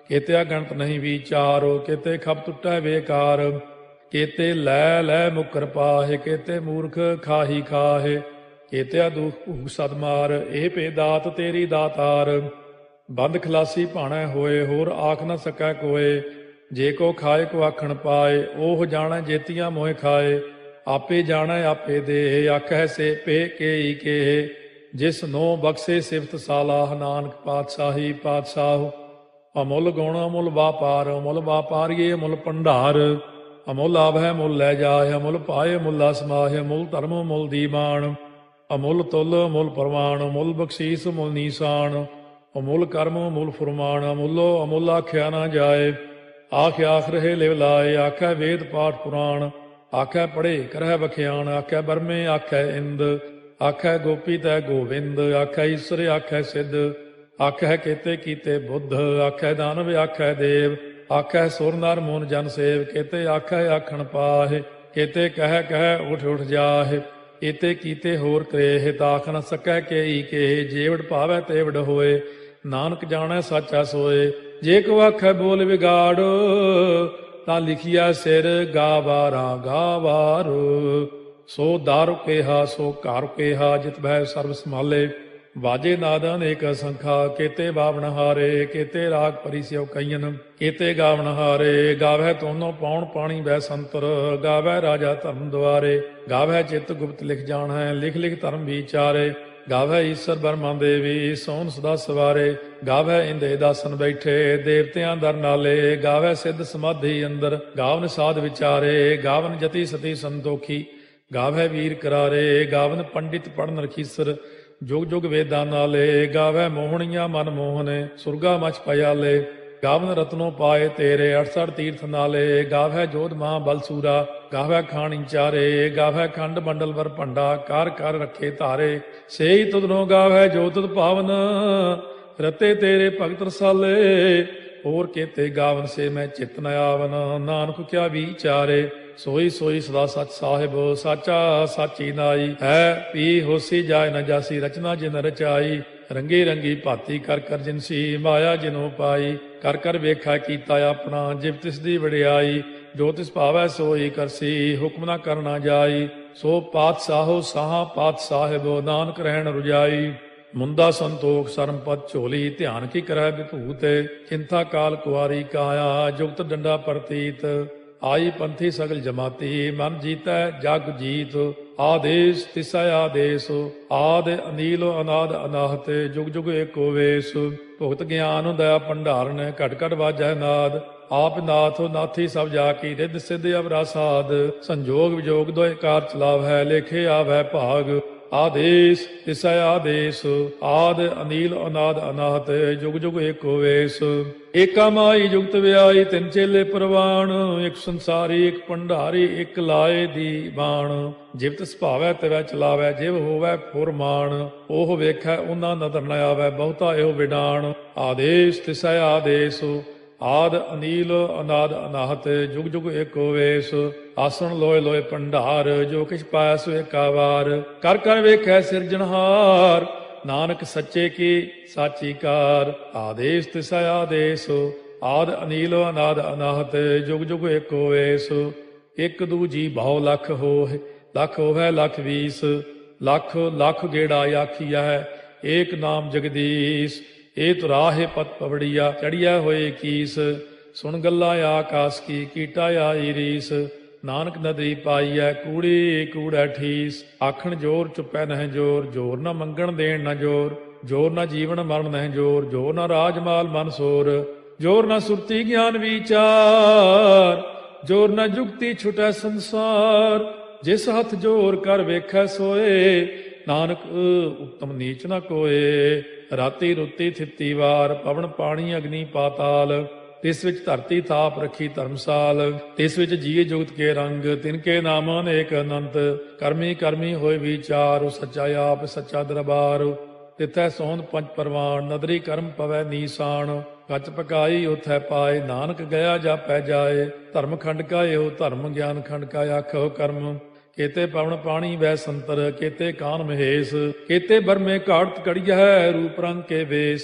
केते गणत नहीं विचारो, केते खप टुटै बेकार, केते लै लै मुकर पाहे, केते मूर्ख खाही खाहे, केते दुख भूख सद मार, ਇਹ ਭੇ ਦਾਤ ਤੇਰੀ ਦਾਤਾਰ। ਬੰਦ ਖਲਾਸੀ ਭਾਣੈ ਹੋਏ, ਹੋਰ ਆਖ ਨ ਸਕੈ ਕੋਏ, ਜੇ ਕੋ ਖਾਏ ਕੋ ਆਖਣ ਪਾਏ, ਉਹ ਜਾਣੈ ਜੇਤੀਆਂ ਮੋਹਿ ਖਾਏ, ਆਪੇ ਜਾਣੈ ਆਪੇ ਦੇ, ਆਖੈ ਸੇ ਪੇ ਕੇਈ ਕੇ, ਜਿਸ ਨੋ ਬਖਸ਼ੇ ਸਿਫਤ ਸਾਲਾਹ, ਨਾਨਕ ਪਾਤਸ਼ਾਹੀ ਪਾਤਸ਼ਾਹ। ਅਮੁੱਲ ਗੁਣ ਅਮੁੱਲ ਵਾਪਾਰ, ਅਮੁੱਲ ਵਾਪਾਰੀਏ ਅਮੁੱਲ ਭੰਡਾਰ, ਅਮੁੱਲ ਆਭੈ ਮੁੱਲ ਲੈ ਜਾਏ, ਅਮੁੱਲ ਪਾਏ ਮੁੱਲਾ ਸਮਾਹਿ, ਅਮੁੱਲ ਧਰਮ ਮੁੱਲ ਦੀਵਾਨ, ਅਮੁੱਲ ਤੁਲ ਅਮੁੱਲ ਪ੍ਰਵਾਨ, ਅਮੁੱਲ ਬਖਸ਼ੀਸ ਮੁੱਲ ਨੀਸਾਨ, ਅਮੁੱਲ ਕਰਮ ਅਮੁੱਲ ਫੁਰਮਾਨ, ਅਮੁੱਲੋ ਅਮੁੱਲ ਆਖਿਆ ਨਾ ਜਾਏ, ਆਖ ਆਖ ਰਹੇ ਲਿਵ ਲਾਏ, ਆਖੈ ਵੇਦ ਪਾਠ ਪੁਰਾਣ, ਆਖੈ ਪੜ੍ਹੇ ਕਰਹਿ ਬਖਿਆਣ, ਆਖੈ ਬਰਮੇ ਆਖੈ ਇੰਦ, ਆਖੈ ਗੋਪੀ ਤੈ ਗੋਵਿੰਦ, ਆਖੈ ਈਸਰ ਆਖੈ ਸਿੱਧ, ਆਖੈ ਕੇਤੇ ਕੀਤੇ ਬੁੱਧ, ਆਖੈ ਦਾਨਵ ਆਖੈ ਦੇਵ, ਆਖੈ ਸੁਰ ਨਰ ਮੂਨ ਜਨ ਸੇਵ, ਕੇਤੇ ਆਖੈ ਆਖਣ ਪਾਹਿ, ਕੇਤੇ ਕਹਿ ਕਹਿ ਉਠ ਉਠ ਜਾਹਿ, ਏਤੇ ਕੀਤੇ ਹੋਰ ਕਰੇ, ਤਾਖ ਨ ਸਕੈ ਕੇਈ ਕੇ, ਜੇਵੜ ਭਾਵੈ ਤੇਵੜ ਹੋਏ, ਨਾਨਕ ਜਾਣੈ ਸਾਚਾ ਸੋਏ। ਜੇ ਕੋ ਆਖੈ ਬੋਲ ਵਿਗਾੜ, ਤਾਂ ਲਿਖਿਆ ਸਿਰ ਗਾਵਾਰਾ ਗਾਵਾਰ, ਸੋ ਦਾਰੂ ਕੇਹਾ ਸੋ ਘਰ ਕੇਹਾ, ਜਿਤ ਬਹਿ ਸਰਬ ਸੰਭਾਲੇ, ਵਾਜੇ ਨਾਦ ਅਨੇਕ ਸੰਖਾ, ਕੇਤੇ ਬਾਵਣ ਹਾਰੇ, ਕੇਤੇ ਰਾਗ ਪਰੀ ਸਿਉ ਕਈਨ, ਕੇਤੇ ਗਾਵਣ ਹਾਰੇ, ਗਾਵੈ ਤੋਨੋ ਪਾਉਣ ਪਾਣੀ ਬੈ ਸੰਤਰ, ਗਾਵੈ ਰਾਜਾ ਧਰਮ ਦੁਆਰੇ, ਗਾਵੈ ਚਿਤ ਗੁਪਤ ਲਿਖ ਜਾਣੈ, ਲਿਖ ਲਿਖ ਧਰਮ ਵਿਚਾਰੇ, ਗਾਵੈ ਈਸਰ ਬਰਮਾ ਦੇਵੀ, ਸੋਨ ਸਦਾ ਸਵਾਰੇ, ਗਾਵੈ ਇੰਦੇ ਦਾਸਨ ਬੈਠੇ, ਦੇਵਤਿਆਂ ਦਰ ਨਾਲੇ, ਗਾਵੈ ਸਿੱਧ ਸਮਾਧੀ ਅੰਦਰ, ਗਾਵਨ ਸਾਧ ਵਿਚਾਰੇ, ਗਾਵਨ ਜਤੀ ਸਤੀ ਸੰਤੋਖੀ, ਗਾਵੈ ਵੀਰ ਕਰਾਰੇ, ਗਾਵਨ ਪੰਡਿਤ ਪੜਨ ਰਖੀਸਰ, ਜੁਗ ਜੁਗ ਵੇਦਾਂ ਨਾਲੇ, ਗਾਵੈ ਮੋਹਣੀਆਂ ਮਨ ਮੋਹਨੇ, ਸੁਰਗਾ ਮਚ ਪਿਆਲੇ, ਗਾਵਨ ਰਤਨੋ ਪਾਏ ਤੇਰੇ, ਅਠਸਠ ਤੀਰਥ ਨਾਲੇ, ਗਾਵੈ ਜੋਧ ਮਹਾ ਬਲਸੂਰਾ, ਗਾਵੈ ਖਾਣੀ ਚਾਰੇ, ਗਾਵੈ ਖੰਡ ਮੰਡਲ ਵਰ ਭੰਡਾ, ਕਰ ਕਰ ਰੱਖੇ ਧਾਰੇ, ਸੇਈ ਤੁਧਨੋ ਗਾਵੈ ਜੋ ਤੁਧ ਭਾਵਨ, ਰਤੇ ਤੇਰੇ ਭਗਤ ਰਸਾਲੇ, ਹੋਰ ਕੇਤੇ ਗਾਵਨ ਸੇ ਮੈਂ ਚਿਤ ਨ ਆਵਨ, ਨਾਨਕ ਕਿਆ ਵਿਚਾਰੇ, ਸੋਈ ਸੋਈ ਸਦਾ ਸਚ ਸਾਹਿਬ, ਸਾਚਾ ਸਾਚੀ ਨਾਈ, ਹੈ ਪੀ ਹੋਸੀ ਜਾਏ ਨ ਜਾਸੀ, ਰਚਨਾ ਜਿਨ ਰਚਾਈ, ਰੰਗੀ ਰੰਗੀ ਭਾਤੀ ਕਰ ਕਰ ਜਿਨਸੀ, ਮਾਇਆ ਜਿਨੋ ਪਾਈ, ਕਰ ਕਰ ਵੇਖਾ ਕੀਤਾ ਆਪਣਾ, ਜਿਵ ਤਿਸ ਦੀ ਵਡਿਆਈ, ਜੋ ਤਿਸ ਭਾਵੈ ਸੋਈ ਕਰਸੀ, ਹੁਕਮ ਨਾ ਕਰਨਾ ਜਾਈ, ਸੋ ਪਾਤਸ਼ਾਹੋ ਸਾਹਾ ਪਾਤ ਸਾਹਿਬ, ਨਾਨਕ ਰਹਿਣ ਰੁਜਾਈ, ਮੁੰਦਾ ਸੰਤੋਖ ਸਰਮ ਪਦ ਝੋਲੀ, ਧਿਆਨ ਕੀ ਕਰੈ ਵਿਭੂਤ, ਚਿੰਤਾ ਕਾਲ ਕੁਆਰੀ ਕਾਇਆ, ਜੁਗਤ ਡੰਡਾ ਪ੍ਰਤੀਤ, ਆਈ ਪੰਥੀ ਸਗਲ ਜਮਾਤੀ, ਮਨ ਜੀਤੈ ਜਗ ਜੀਤ, ਆਦੇਸ ਤਿਸੈ ਆਦੇਸ, ਆਦ ਅਨੀਲ ਅਨਾਦ ਅਨਾਹਤ, ਜੁਗ ਜੁਗ ਏਕੋ ਵੇਸ, ਭੁਗਤ ਗਿਆਨ ਦਇਆ ਭੰਡਾਰਨ, ਘਟ ਘਟ ਵਾਜੈ ਨਾਦ, ਆਪ ਨਾਥ ਨਾਥੀ ਸਭ ਜਾ ਕੀ, ਰਿੱਧ ਸਿੱਧ ਅਵਰਾ ਸਾਧ, ਸੰਜੋਗ ਵਿਜੋਗ ਦੋਇ ਕਾਰ ਚਲਾਵੈ, ਲੇਖੇ ਆਵੈ ਭਾਗ, ਆਦੇਸ ਤਿਸੈ ਆਦੇਸ, ਆਦ ਅਨੀਲ ਅਨਾਦ ਅਨਾਹਤ, ਜੁਗ ਜੁਗ ਏਕੋ ਵੇਸ, ਏਕਾ ਮਾਈ ਜੁਗਤ ਵਿਆਈ, ਤਿੰਨ ਚੇਲੇ ਪ੍ਰਵਾਣ, ਇੱਕ ਸੰਸਾਰੀ ਇੱਕ ਭੰਡਾਰੀ, ਇੱਕ ਲਾਏ ਦੀ ਬਾਣ, ਜਿਵ ਤਿਸ ਭਾਵੈ ਤਿਵੈ ਚਲਾਵੈ, ਜਿਵ ਹੋਵੈ ਫੁਰਮਾਨ, ਉਹ ਵੇਖੈ ਉਹਨਾਂ ਨਦਰ ਨ ਆਵੈ, ਬਹੁਤਾ ਇਹੋ ਵਿਡਾਣ, ਆਦੇਸ ਤਿਸੈ ਆਦੇਸ, ਆਦ ਅਨੀਲ ਅਨਾਦ ਅਨਾਹਤ, ਜੁਗ ਜੁਗ ਏਕੋ ਵੇਸ, ਆਸਣ ਲੋਏ ਲੋਏ ਭੰਡਾਰ, ਜੋ ਕਿਛ ਪਾਇਆ ਸੋ ਏਕਾ ਵਾਰ, ਕਰ ਕਰ ਵੇਖੈ ਸਿਰਜਣਹਾਰ, ਨਾਨਕ ਸੱਚੇ ਕੀ ਸਾਚੀ ਕਾਰ, ਆਦੇਸ ਤਿਸੈ ਆਦੇਸ, ਆਦ ਅਨੀਲ ਅਨਾਦ ਅਨਾਹਤ, ਜੁਗ ਜੁਗ ਏਕੋ ਵੇਸ, ਇੱਕ ਦੂਜੀ ਭਾਉ ਲੱਖ ਹੋਏ, ਲੱਖ ਹੋਵੈ ਲੱਖ ਵੀਸ, ਲੱਖ ਲੱਖ ਗੇੜਾ ਆਖੀਐ, ਏਕ ਨਾਮ ਜਗਦੀਸ਼, ਇਹ ਤੁਰਾਹੇ ਪਤ ਪਵੜੀਆ, ਚੜੀਆ ਹੋਏ ਕੀਸ, ਸੁਣ ਗੱਲਾਂ ਆਕਾਸ ਕੀ, ਕੀਟਾ ਆਈ ਰੀਸ, ਨਾਨਕ ਨਦਰੀ ਪਾਈਐ, ਕੂੜੀ ਕੂੜੈ ਠੀਸ, ਆਖਣ ਜੋਰ ਚੁੱਪੈ ਨਹਿ ਜੋਰ, ਜੋਰ ਨਾ ਮੰਗਣ ਦੇਣ ਨਾ ਜੋਰ, ਜੋਰ ਨਾ ਜੀਵਨ ਮਰਨ ਨਹਿ ਜੋਰ, ਜੋਰ ਨਾ ਰਾਜ ਮਾਲ ਮਨ ਸੋਰ, ਜੋਰ ਨਾ ਸੁਰਤੀ ਗਿਆਨ ਵਿਚਾਰ, ਜੋਰ ਨਾ ਜੁਗਤੀ ਛੁਟੈ ਸੰਸਾਰ, ਜਿਸ ਹੱਥ ਜੋਰ ਕਰ ਵੇਖੈ ਸੋਏ, ਨਾਨਕ ਉੱਤਮ ਨੀਚ ਨਾ ਕੋਏ, ਰਾਤੀ ਰੁੱਤੀ ਥਿੱਤੀ ਵਾਰ, ਪਵਨ ਪਾਣੀ ਅਗਨੀ ਪਾਤਾਲ, ਤਿਸ ਵਿੱਚ ਧਰਤੀ ਥਾਪ ਰੱਖੀ ਧਰਮਸਾਲ, ਤਿਸ ਵਿੱਚ ਜੀਏ ਜੁਗਤ ਕੇ ਰੰਗ, ਤਿਨਕੇ ਨਾਮ ਅਨੇਕ ਅਨੰਤ, ਕਰਮੀ ਕਰਮੀ ਹੋਏ ਵਿਚਾਰ, ਸੱਚਾ ਆਪ ਸੱਚਾ ਦਰਬਾਰ, ਤਿਥੈ ਸੋਹਣ ਪੰਜ ਪਰਵਾਨ, ਨਦਰੀ ਕਰਮ ਪਵੈ ਨੀਸਾਨ, ਕੱਚ ਪਕਾਈ ਉਥੈ ਪਾਏ, ਨਾਨਕ ਗਿਆ ਜਾਪੈ ਜਾਏ, ਧਰਮ ਖੰਡ ਕਾ ਇਹੋ ਧਰਮ, ਗਿਆਨ ਖੰਡ ਕਾ ਆਖੋ ਕਰਮ, ਕੇਤੇ ਪਵਨ ਪਾਣੀ ਵੈ ਸੰਤਰ, ਕੇਤੇ ਕਾਨ ਮਹੇਸ਼, ਕੇਤੇ ਬਰਮੇ ਘਾੜਤ ਕੜੀਐ, ਰੂਪ ਰੰਗ ਕੇ ਵੇਸ,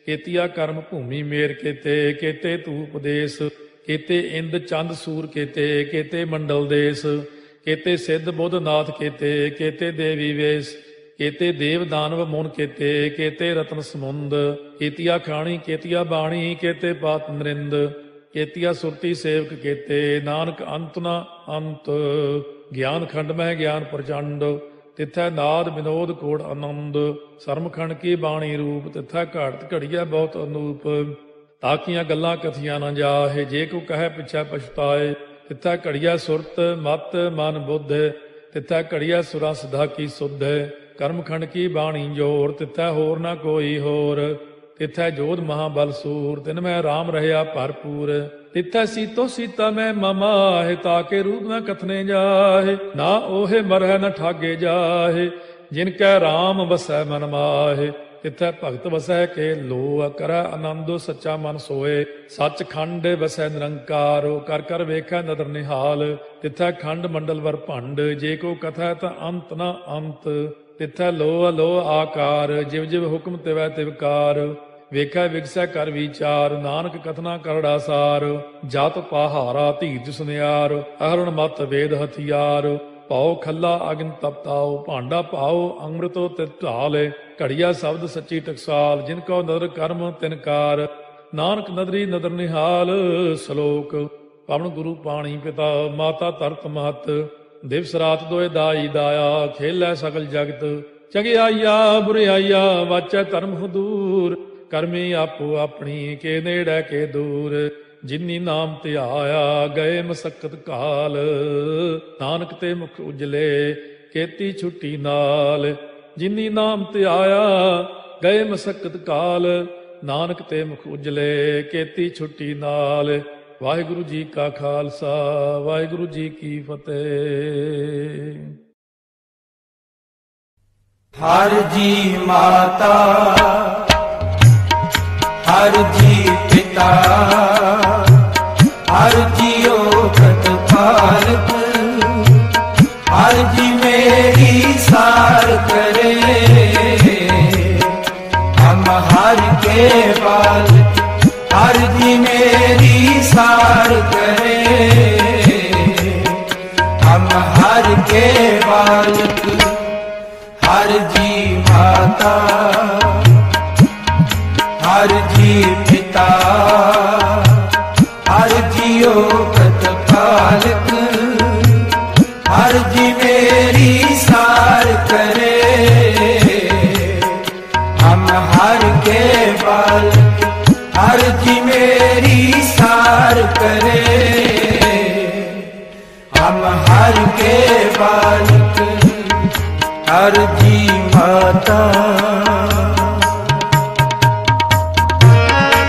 केतिया कर्म भूमि मेर केते केते धूप देश केते इंद चंद सूर केते केते मंडल देश केते सिद्ध बुध नाथ केते केते देवी वेश केते देव दानव मुन केते केते रत्न समुंद केतिया खाणी केतिया बाणी केते पात नरिंद केतिया सुरती सेवक केते नानक अंत न अंत ज्ञान खंड में ज्ञान प्रचंड तिथै नाद विनोद कोड़ आनंद सरमखंड की बाणी रूप तिथै घाट घड़िया बहुत अनूप ताकियां गल्लां कथियां न जाहे जे को कहे पिछै पछताए तिथै घड़िया सुरत मत मन बुद्ध तिथै घड़िया सुरा सिधा की सुध कर्मखंड की बाणी जोर तिथै होर न कोई होर तिथै जोध महाबल सूर तिन में राम रहया भरपूर तिथै सीतो सीता में ममाहे ताके रूप न कथने जाहे ना ओहे मरह न ठागे जाहे जिनकै राम वसै मन माहे तिथै भगत वसै के लो करੈ आनंद सच्चा मन सोए सच खंड वसै निरंकार कर कर वेखै नदर निहाल तिथै खंड मंडल वर भंड जे को कथै त अंत न अंत तिथै लो लो आकार जिव जिव हुक्म तिवै तिवकार ਵੇਖੈ ਵਿਗਸੈ ਕਰ ਵਿਚਾਰ ਨਾਨਕ ਕਥਨਾ ਕਰੜਾ ਸਾਰ ਜਤ ਪਹਾਰਾ ਧੀਰਜ ਸੁਨਿਆਰ ਅਹਰਣ ਮਤ ਵੇਦ ਹਥਿਆਰ ਪਾਉ ਖੱਲਾ ਅਗਨ ਤਪਤਾਉ ਭਾਂਡਾ ਪਾਉ ਅੰਮ੍ਰਿਤੋ ਤਿਤ ਢਾਲੇ ਘੜੀਆ ਸ਼ਬਦ ਸੱਚੀ ਟਕਸਾਲ ਜਿਨ ਕੋ ਨਦਰ ਕਰਮ ਤਿਨਕਾਰ ਨਾਨਕ ਨਦਰੀ ਨਦਰ ਨਿਹਾਲ ਸ਼ਲੋਕ ਪਵਨ ਗੁਰੂ ਪਾਣੀ ਪਿਤਾ ਮਾਤਾ ਧਰਤ ਮਹਤ ਦਿਵਸ ਰਾਤ ਦੋਇ ਦਾਈ ਦਾਇਆ ਖੇਲੈ ਸਗਲ ਜਗਤ ਚੰਗਿਆਈਆ ਬੁਰਿਆਈਆ ਵਾਚੈ ਧਰਮ ਹਦੂਰ ਕਰਮੀ ਆਪੋ ਆਪਣੀ ਕੇ ਨੇੜੇ ਕੇ ਦੂਰ ਜਿਨੀ ਨਾਮ ਧਿਆਇਆ ਗਏ ਮਸਕਤ ਕਾਲ ਨਾਨਕ ਤੇ ਮੁਖ ਉਜਲੇ ਕੀਤੀ ਛੁੱਟੀ ਨਾਲ ਜਿਨੀ ਨਾਮ ਧਿਆਇਆ ਗਏ ਮਸਕਤ ਕਾਲ ਨਾਨਕ ਤੇ ਮੁਖ ਉਜਲੇ ਕੀਤੀ ਛੁੱਟੀ ਨਾਲ ਵਾਹਿਗੁਰੂ ਜੀ ਕਾ ਖਾਲਸਾ ਵਾਹਿਗੁਰੂ ਜੀ ਕੀ ਫਤਿਹ। ਹਰ ਜੀ ਮਾਤਾ हर जी पिता हर जियो प्रतिपालक हर जी मेरी सार करे हम हर के बालक हर जी मेरी सार करे हम हर के बालक हर जी माता हर जी पिता हर जियो प्रतिपालक हर जी मेरी सार करे हम हर के बालक हर जी मेरी सार करे हम हर के बालक हर जी माता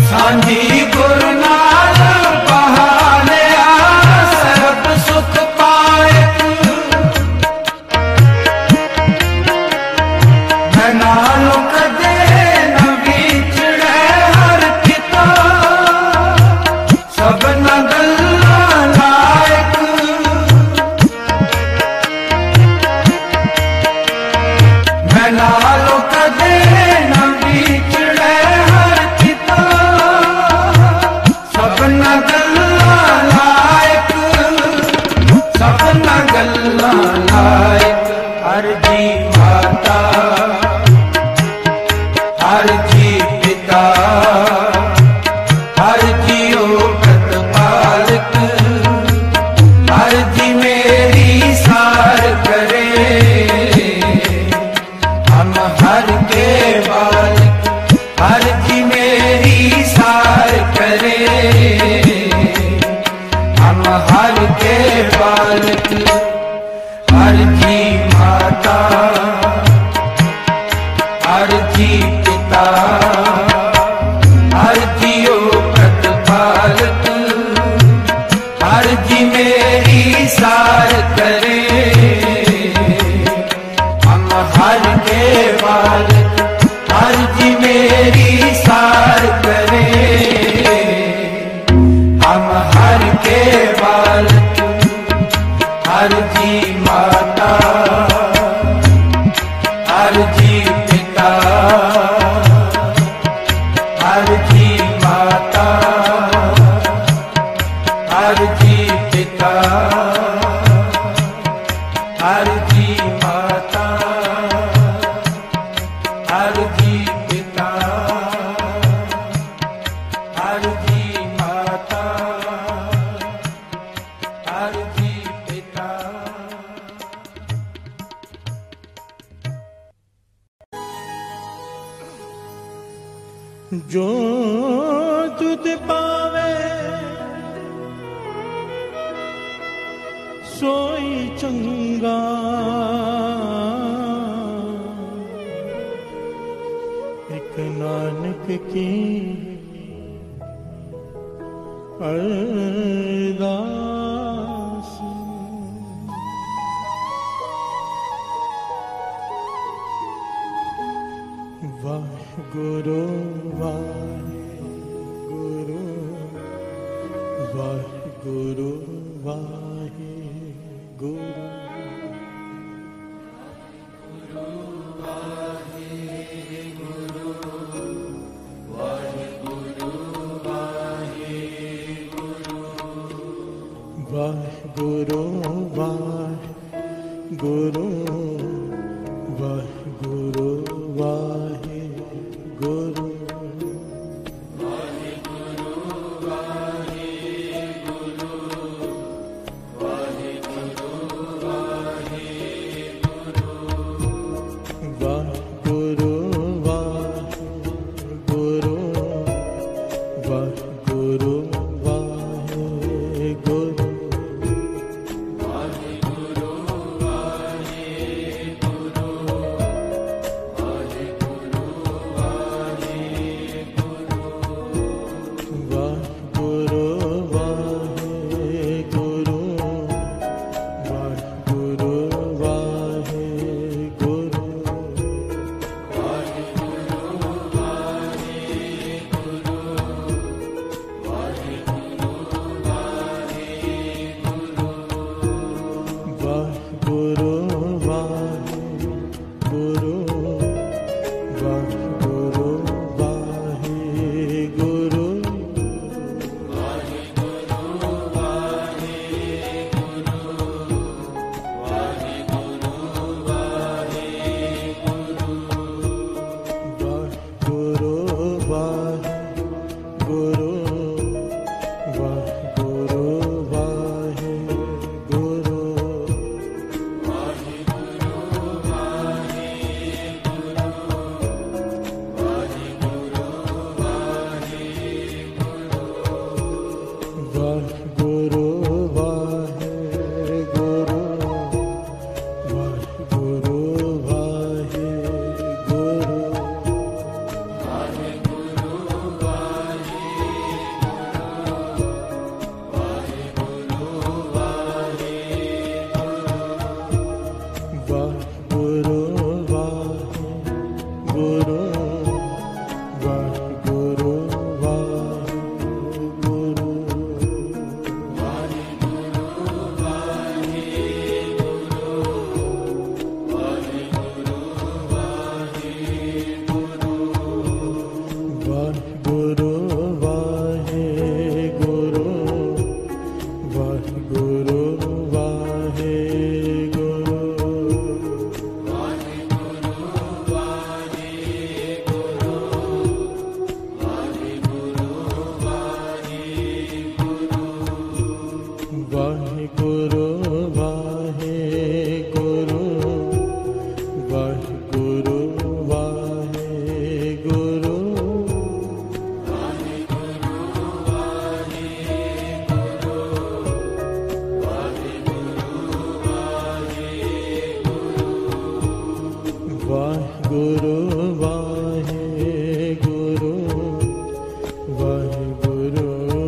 सांझी गुर नाल बहालिया सब सुख पाए मैं नालो कदे न विछड़े हर किता सब न गल्लां लायक मैं नालो कदे न विछड़े हर किता सब न गल्लां लायक सब न गल्लां लायक हर जी माता हर जी पिता हर जियो प्रतिपालक हर जी मेरी सार करे हम हर के बालक हर जी मेरी सार करे हम हर के बालक हर जी माता हर जी पिता हर जियो प्रतिपालक हर जी मेरी सार करे हम हर के बालक हर जी मेरी सार करे हम हर के बालक हर जी माता हर जी पिता हर जी माता हर जी पिता हर जी माता हर जी पिता हर जी माता हर जी पिता जो तुझ पावे सोई चंगा एक नानक की अरदास वाहिगुरु वाहिगुरु वाहिगुरु वाहिगुरु वाहिगुरु वाहिगुरु वाहिगुरु वाहिगुरु वाहिगुरु वाहिगुरु वाहिगुरु वाहिगुरु ਵਾਹਿਗੁਰੂ ਵਾਹਿਗੁਰੂ ਵਾਹਿਗੁਰੂ ਵਾਹਿਗੁਰੂ ਵਾਹਿਗੁਰੂ ਵਾਹਿਗੁਰੂ ਵਾਹਿਗੁਰੂ ਵਾਹਿਗੁਰੂ ਵਾਹਿਗੁਰੂ ਵਾਹਿਗੁਰੂ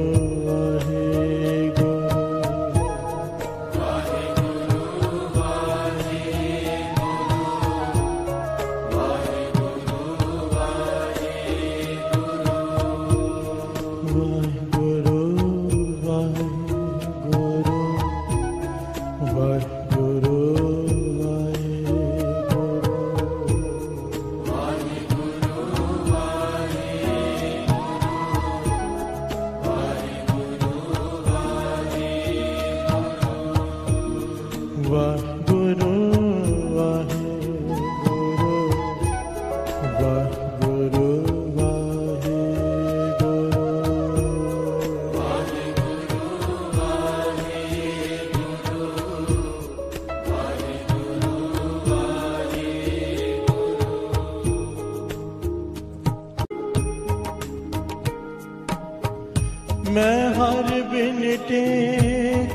मैं हर बिन टेक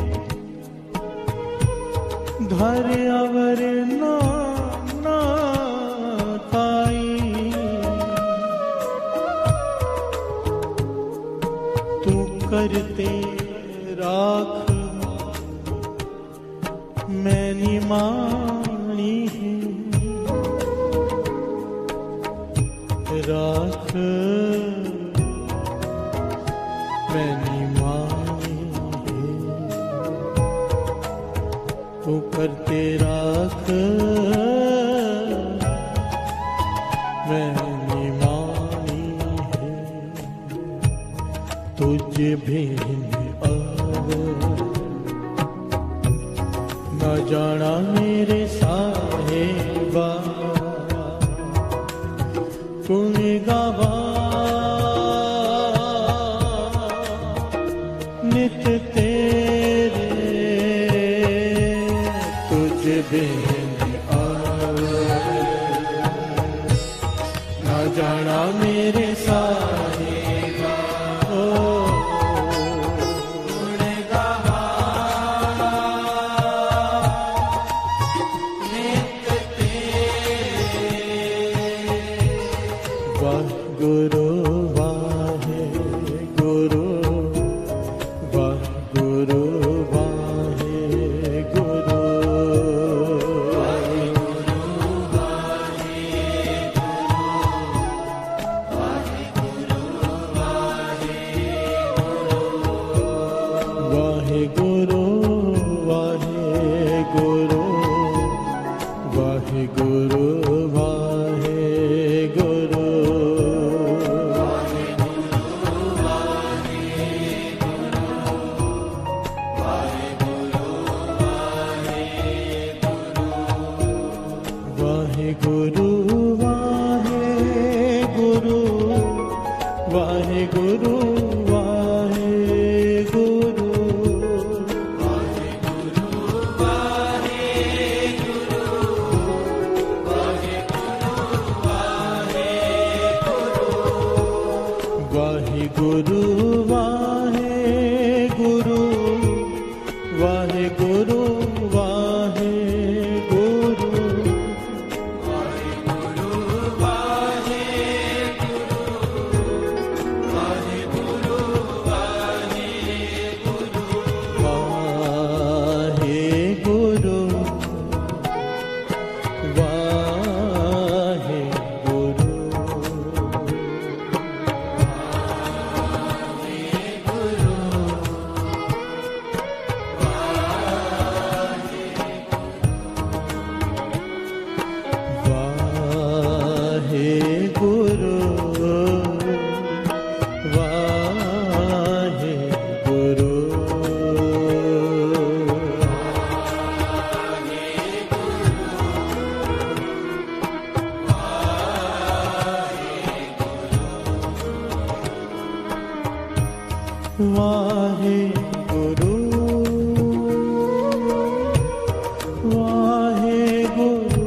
धर अवर नाना ताई तू करते राख मैंने मानी राख मैंने मानी तू करते राख मैंने मानी है तुझ बिन अब न जाना मेरे साहिबा गुण गावा नित तेरे तुझ बिन न जाना मेरे साहिबा ओ गुण गावा नित तेरे वाहिगुरू वाहिगुरू वाहिगुरू वाहिगुरू वाहिगुरू वाहिगुरू वाहिगुरू वाहिगुरू वाहिगुरु वाहिगुरु वाहिगुरु वाहिगुरु वाहिगुरु वाहिगुरु वाहिगुरु वाहे गुरु वाहे गुरु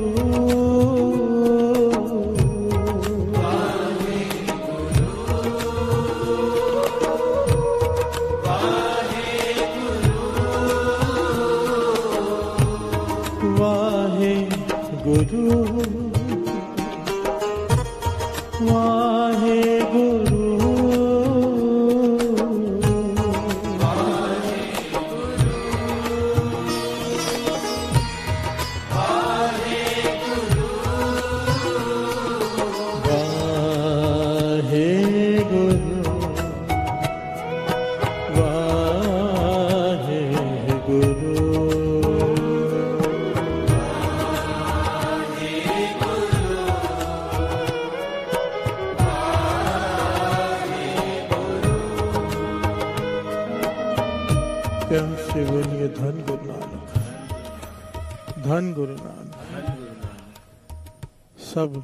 वाहे गुरु वाहे गुरु प्यार से बोलिए धन गुरु नानक, धन गुरु नानक। सब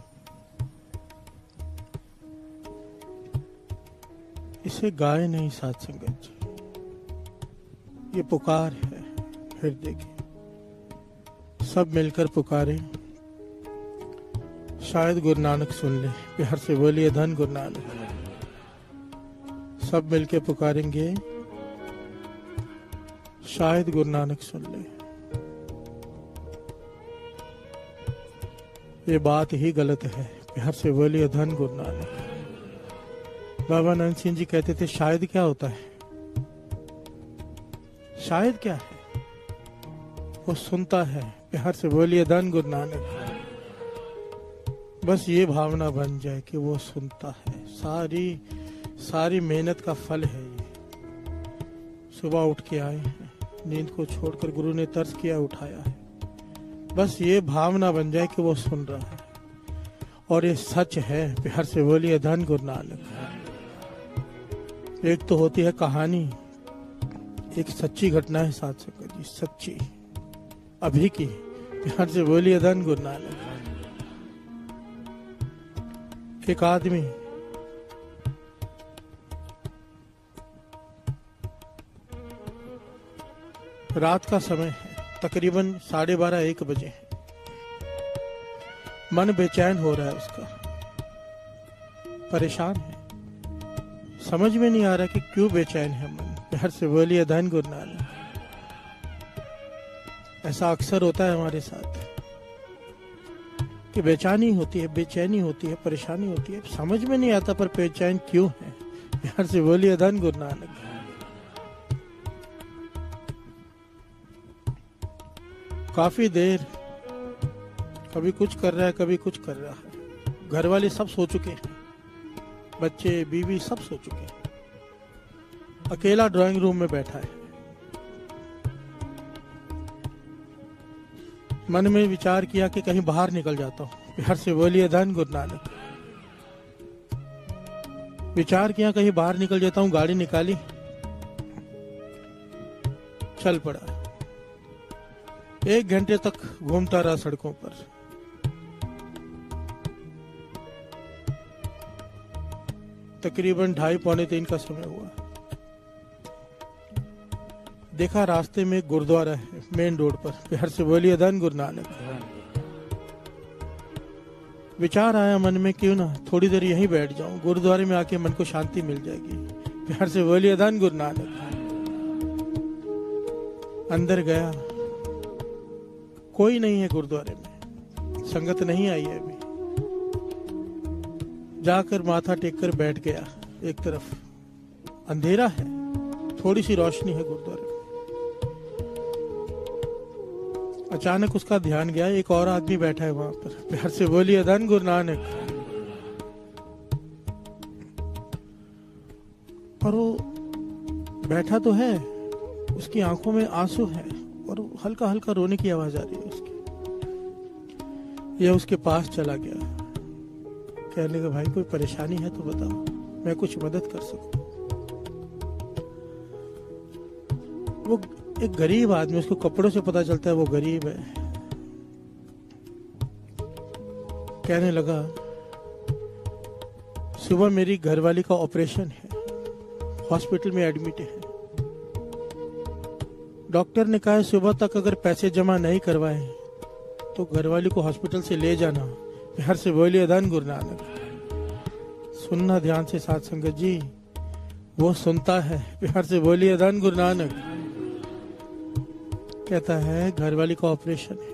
इसे गाए नहीं साध संगत जी, ये पुकार है हृदय की। सब मिलकर पुकारे, शायद गुरु नानक सुन ले। प्यार से बोलिए धन गुरु नानक। सब मिलके पुकारेंगे, शायद गुरु नानक सुन ले। ये बात ही गलत है। प्यार से बोलिए धन गुरु नानक। बाबा नानक सिंह जी कहते थे शायद क्या होता है? शायद क्या है? वो सुनता है। प्यार से बोलिए धन गुरु नानक। बस ये भावना बन जाए कि वो सुनता है। सारी सारी मेहनत का फल है ये। सुबह उठ के आए हैं, नींद को छोड़कर गुरु ने तर्ज किया, उठाया है। बस ये भावना बन जाए कि वो सुन रहा है और ये सच है। प्यार से बोलिए धन गुरु नानक। एक तो होती है कहानी, एक सच्ची घटना है साथ संगत जी, सच्ची अभी की। प्यार से बोलिए धन गुरु नानक। एक आदमी रात का समय है, तकरीबन साढ़े बारह एक बजे है। मन बेचैन हो रहा है उसका, परेशान है, समझ में नहीं आ रहा कि क्यों बेचैन है मन। प्यार से बोलिए धन गुरु नानक। ऐसा अक्सर होता है हमारे साथ कि बेचैनी होती है, बेचैनी होती है, परेशानी होती है, समझ में नहीं आता पर बेचैन क्यों है। प्यार से बोलिए धन गुरु नानक। काफी देर कभी कुछ कर रहा है, कभी कुछ कर रहा है। घर वाले सब सो चुके हैं, बच्चे बीवी सब सो चुके हैं। अकेला ड्राइंग रूम में बैठा है। मन में विचार किया कि कहीं बाहर निकल जाता हूं। प्यार से बोलिए धन गुरु नानक। विचार किया कहीं बाहर निकल जाता हूं, गाड़ी निकाली, चल पड़ा। एक घंटे तक घूमता रहा सड़कों पर। तकरीबन ढाई पौने तीन का समय हुआ। देखा रास्ते में गुरुद्वारा है मेन रोड पर। प्यार से बोलिए धन गुरु नानक। विचार आया मन में, क्यों ना थोड़ी देर यहीं बैठ जाऊं, गुरुद्वारे में आके मन को शांति मिल जाएगी। प्यार से बोलिए धन गुरु नानक। अंदर गया, कोई नहीं है गुरुद्वारे में, संगत नहीं आई है अभी। जाकर माथा टेककर बैठ गया। एक तरफ अंधेरा है, थोड़ी सी रोशनी है गुरुद्वारे में। अचानक उसका ध्यान गया, एक और आदमी बैठा है वहां पर। प्यार से बोलिए धन गुरु नानक। और वो बैठा तो है, उसकी आंखों में आंसू है और हल्का हल्का रोने की आवाज आ रही है उसकी। यह उसके पास चला गया, कहने लगा भाई कोई परेशानी है तो बताओ, मैं कुछ मदद कर सकूं। वो एक गरीब आदमी, उसको कपड़ों से पता चलता है वो गरीब है। कहने लगा सुबह मेरी घरवाली का ऑपरेशन है, हॉस्पिटल में एडमिट है। डॉक्टर ने कहा सुबह तक अगर पैसे जमा नहीं करवाए तो घरवाली को हॉस्पिटल से ले जाना। प्यार से बोलिए धन गुरु नानक। सुनना ध्यान से साथ संगत जी, वो सुनता है। प्यार से बोलिए धन गुरु नानक। कहता है घरवाली का ऑपरेशन है।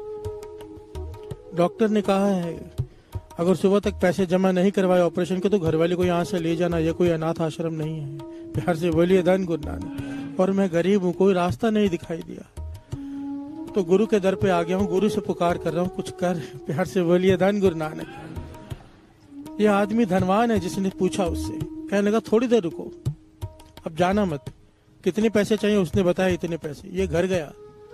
डॉक्टर ने कहा है अगर सुबह तक पैसे जमा नहीं करवाए ऑपरेशन के तो घरवाली को यहाँ से ले जाना। ये कोई अनाथ आश्रम नहीं है। प्यार से बोलिए धन गुरु नानक। और मैं गरीब हूँ, कोई रास्ता नहीं दिखाई दिया तो गुरु के दर पे आ गया हूँ, गुरु से पुकार कर रहा हूँ, कुछ कर। प्यार से बोलिए धन गुरु नानक। ये आदमी धनवान है जिसने पूछा उससे, कहने लगा थोड़ी देर रुको, अब जाना मत। कितने पैसे चाहिए उसने बताया इतने पैसे। ये घर गया,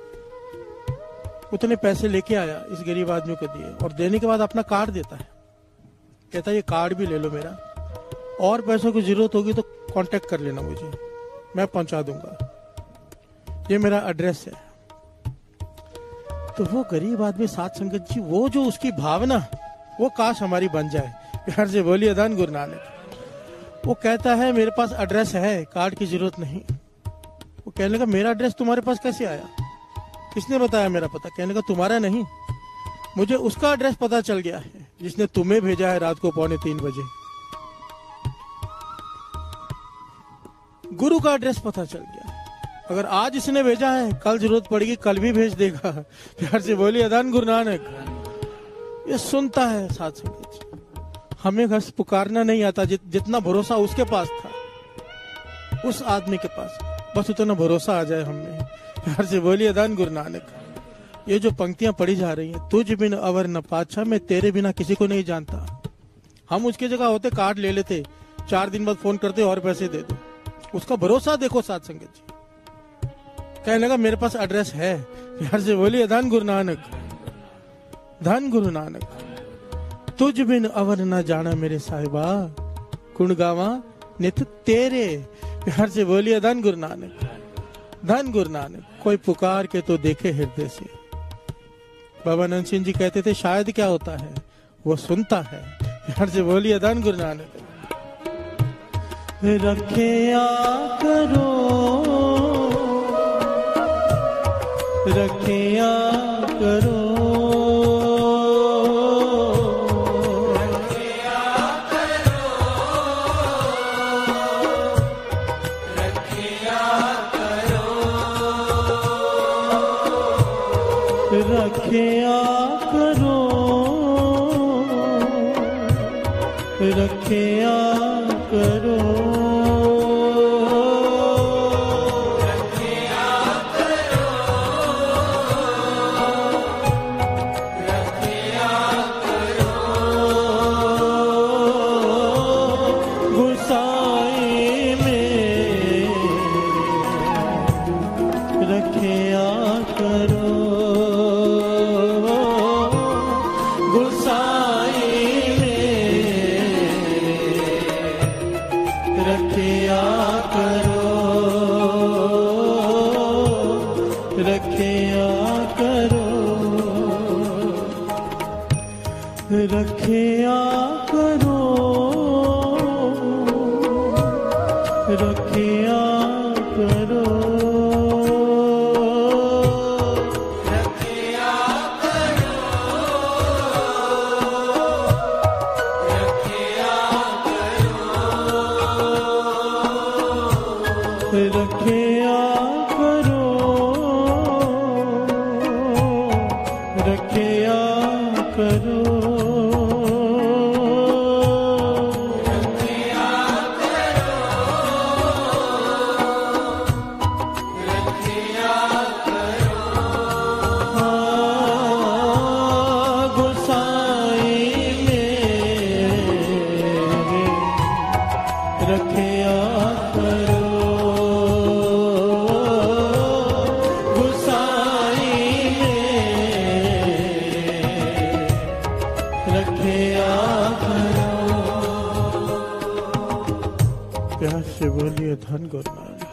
उतने पैसे लेके आया, इस गरीब आदमी को दिए और देने के बाद अपना कार्ड देता है। कहता है ये कार्ड भी ले लो मेरा, और पैसों की जरूरत होगी तो कांटेक्ट कर लेना मुझे, मैं पहुंचा दूंगा, ये मेरा एड्रेस है। तो वो गरीब आदमी साथ संगत जी, वो जो उसकी भावना वो काश हमारी बन जाए। प्यार से बोलिए धन गुरु नानक। वो कहता है मेरे पास एड्रेस है, कार्ड की जरूरत नहीं। वो कहने लगा मेरा एड्रेस तुम्हारे पास कैसे आया, किसने बताया मेरा पता? कहने लगा तुम्हारा नहीं, मुझे उसका एड्रेस पता चल गया है जिसने तुम्हें भेजा है रात को पौने तीन बजे। गुरु का एड्रेस पता चल गया। अगर आज इसने भेजा है कल जरूरत पड़ेगी कल भी भेज देगा। प्यार से बोलिए धन गुरु नानक। ये सुनता है साथ संगत। हमें घस पुकारना नहीं आता, जित, जितना भरोसा उसके पास था, उस आदमी के पास, बस उतना भरोसा आ जाए हमें। प्यार से बोलिए धन गुरु नानक। ये जो पंक्तियां पढ़ी जा रही हैं, तुझ बिन अवर न पाछा, मैं तेरे बिना किसी को नहीं जानता। हम उसकी जगह होते कार्ड ले लेते, चार दिन बाद फोन करते और पैसे दे दो। उसका भरोसा देखो साथ संगत जी। कहने लगा मेरे पास एड्रेस है। प्यार से बोलिए धन गुरु नानक। धन गुरु नानक। तुझ बिन अवर न जाना मेरे साहिबा, गुण गावा नित तेरे। प्यार से बोलिए धन गुरु नानक। धन गुरु नानक। कोई पुकार के तो देखे हृदय से। बाबा नंद सिंह जी कहते थे शायद क्या होता है, वो सुनता है। प्यार से बोलिए धन गुरु नानक। रखिया करो, रखिया करो, रखिया करो, रखिया करो, रखिया करो, रखिया करो। रखिया करो, रखिया करो, रखिया करो, रखिया करो, रखिया करो, रखिया करो। प्यार से बोलिए धन गुरु नानक।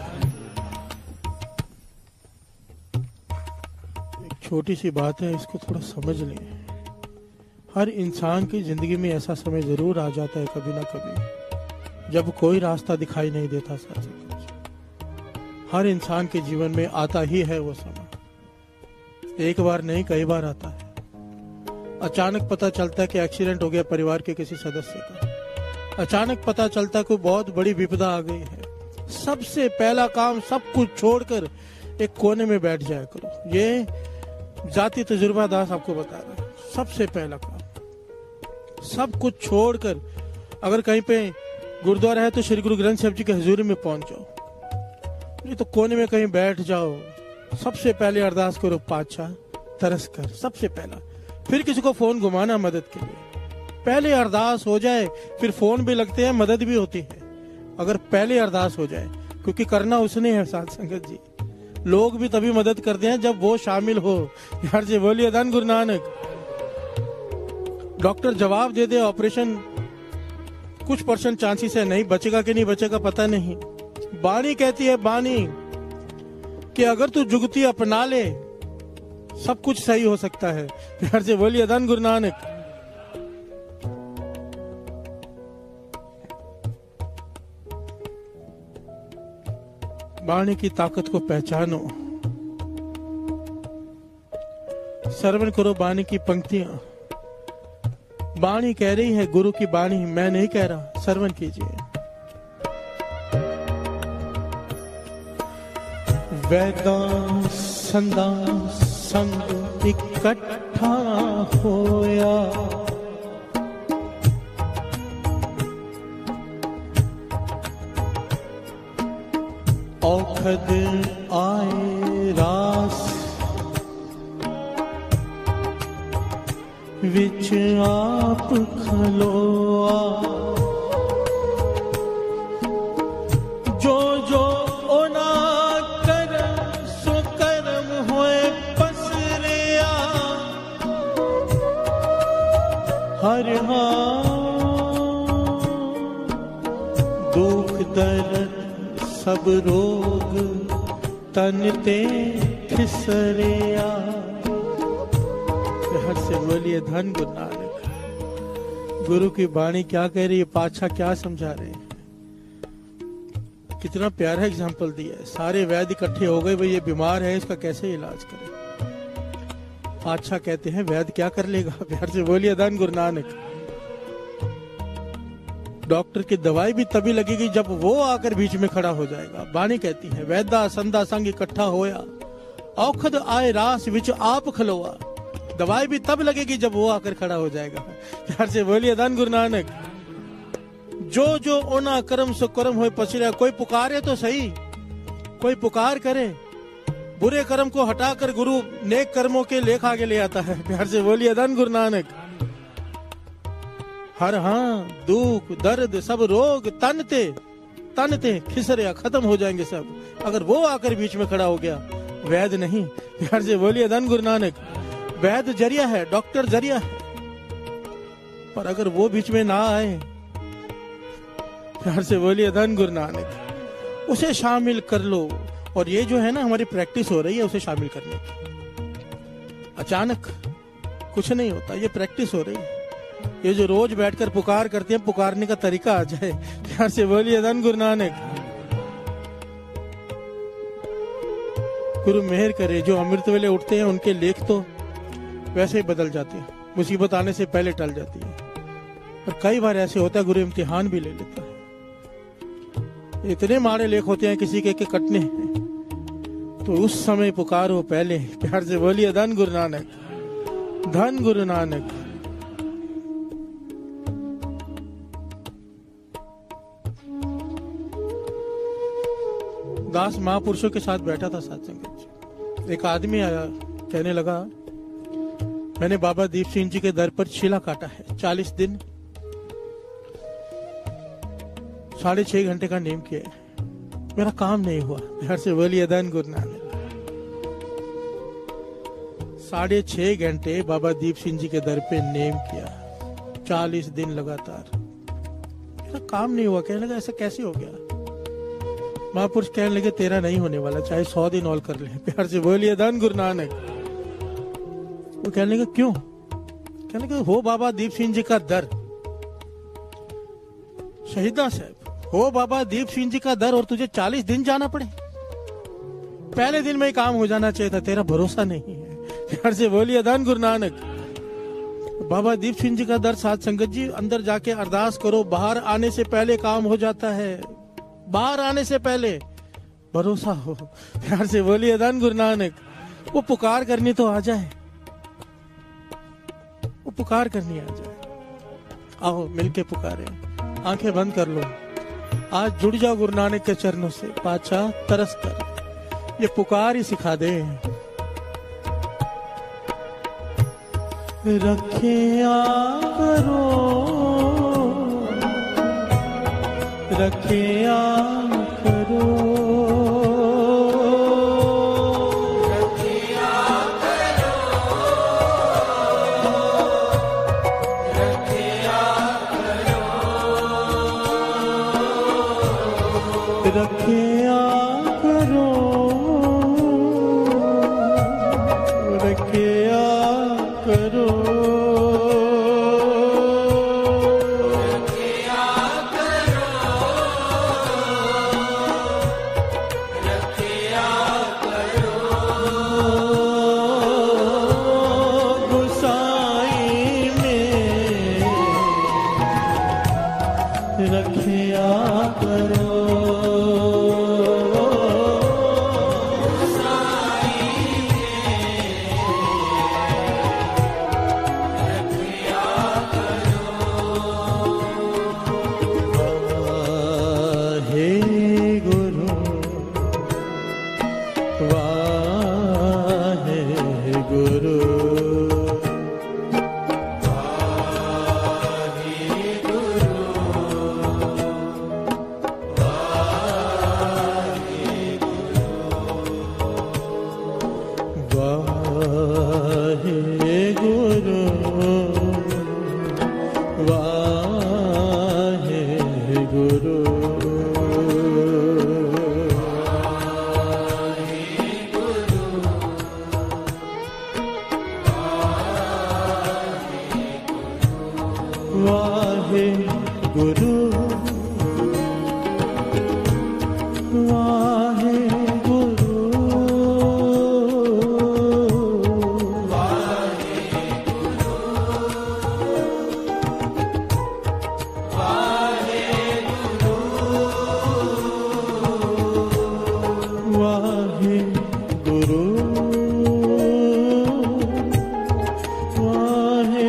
एक छोटी सी बात है, इसको थोड़ा समझ लें। हर इंसान की जिंदगी में ऐसा समय जरूर आ जाता है कभी ना कभी जब कोई रास्ता दिखाई नहीं देता साथ, हर इंसान के जीवन में आता ही है वो समय। एक बार नहीं कई बार आता है। अचानक पता चलता है कि एक्सीडेंट हो गया परिवार के किसी सदस्य का, अचानक पता चलता है कोई बहुत बड़ी विपदा आ गई है। सबसे पहला काम सब कुछ छोड़कर एक कोने में बैठ जाया करो। ये जाति तजुर्बा दास आपको बता रहा है। सबसे पहला काम सब कुछ छोड़कर, अगर कहीं पे गुरुद्वारा है तो श्री गुरु ग्रंथ साहिब जी के हजूरी में पहुंच जाओ, नहीं तो कोने में कहीं बैठ जाओ। सबसे पहले अरदास करो पातशाह तरस कर, सबसे पहला। फिर किसी को फोन घुमाना मदद के लिए। पहले अरदास हो जाए, फिर फोन भी लगते हैं, मदद भी होती है अगर पहले अरदास हो जाए, क्योंकि करना उसने है साथ संगत जी। लोग भी तभी मदद करते हैं जब वो शामिल हो। यार जी बोलिए धन गुरु नानक। डॉक्टर जवाब दे दे ऑपरेशन कुछ परसेंट चांसेस है, नहीं बचेगा कि नहीं बचेगा पता नहीं। बानी कहती है, बानी कि अगर तू जुगती अपना ले सब कुछ सही हो सकता है। प्यार से बोलिए धन गुरु नानक। बाणी की ताकत को पहचानो, श्रवण करो बाणी की पंक्तियां। बाणी कह रही है, गुरु की बाणी, मैं नहीं कह रहा, श्रवण कीजिए। वेदां संदा संग इकट्ठा होया, औखद आए रास विच आप खलोआ। जो जो ओना करम सो करम होए पसरिया, हर हाल दुख दर्द सब रोग तन ते फिसरिया। हर से बोलिए धन गुरु नानक। गुरु की वाणी क्या कह रही है, पातशाह क्या समझा रहे हैं। कितना प्यारा एग्जाम्पल दिया है। सारे वैद्य इकट्ठे हो गए, भाई ये बीमार है, इसका कैसे इलाज करें। पातशाह कहते हैं वैद्य क्या कर लेगा। प्यार से बोलिए धन गुरु नानक। डॉक्टर की दवाई भी तभी लगेगी जब वो आकर बीच में खड़ा हो जाएगा। बानी कहती है, वैदा संदा संग इकट्ठा होया, औखद आए रास विच आप खलोआ। दवाई भी तब लगेगी जब वो आकर खड़ा हो जाएगा। प्यार से बोलिए धन गुरु नानक। जो जो ओना कर्म सो कर्म होए पसरिया। कोई पुकारे तो सही, कोई पुकार करे, बुरे कर्म को हटाकर गुरु नेक कर्मों के लेख आगे ले आता है। प्यार से बोलिए धन गुरु नानक। हर हाँ दुख दर्द सब रोग तन ते तन ते खिसरिया, खत्म हो जाएंगे सब अगर वो आकर बीच में खड़ा हो गया। वैद नहीं। प्यार से बोलिए धन गुरु नानक। वैद जरिया है, डॉक्टर जरिया है, पर अगर वो बीच में ना आए, प्यार से बोलिए धन गुरु नानक, उसे शामिल कर लो। और ये जो है ना हमारी प्रैक्टिस हो रही है उसे शामिल करने की। अचानक कुछ नहीं होता, ये प्रैक्टिस हो रही है। ये जो रोज बैठकर पुकार करते हैं, पुकारने का तरीका आ जाए। प्यार से बोलिए धन गुरु नानक। गुरु मेहर करे, जो अमृत वेले उठते हैं उनके लेख तो वैसे ही बदल जाते हैं, मुसीबत आने से पहले टल जाती है। और कई बार ऐसे होता है गुरु इम्तिहान भी ले लेता है। इतने माड़े लेख होते हैं किसी के, के कटने हैं, तो उस समय पुकारो पहले। प्यार से बोलिए धन गुरु नानक, धन गुरु नानक। दास महापुरुषों के साथ बैठा था साथ संगत। एक आदमी आया, कहने लगा मैंने बाबा दीप सिंह जी के दर पर शीला काटा है, चालीस दिन साढ़े छह घंटे का नेम किया है, मेरा काम नहीं हुआ। प्यार से बोलिए धन गुरु नानक। साढ़े छह घंटे बाबा दीप सिंह जी के दर पे नेम किया, चालीस दिन लगातार, मेरा काम नहीं हुआ। कहने लगा ऐसा कैसे हो गया। महापुरुष कहने लगे तेरा नहीं होने वाला, चाहे सौ दिन और कर ले। प्यार से बोलिए धन गुरु नानक। वो कहने लगे क्यों। कहने लगे हो बाबा दीप सिंह जी का दर, शहीदा साहब हो बाबा दीप सिंह जी का दर और तुझे चालीस दिन जाना पड़े। पहले दिन में ही काम हो जाना चाहिए था, तेरा भरोसा नहीं है। प्यार से बोलिए धन गुरु नानक। बाबा दीप सिंह जी का दर साध संगत जी, अंदर जाके अरदास करो, बाहर आने से पहले काम हो जाता है, बाहर आने से पहले भरोसा हो। प्यार से बोलिए धन गुरु नानक। वो पुकार करनी तो आ जाए, वो पुकार करनी आ जाए। आओ मिलके पुकारे, आंखें बंद कर लो, आज जुड़ जाओ गुरु नानक के चरणों से। पाचा तरस कर ये पुकार ही सिखा दे। रखिया करो, रखिया करो, रखिया करो, रखिया करो, रखिया करो, रखिया करो, रखिया करो, वाहे गुरु, वाहे गुरु, वाहे गुरु, वाहे गुरु, वाहे गुरु, वाहे गुरु, वाहे गुरु, वाहे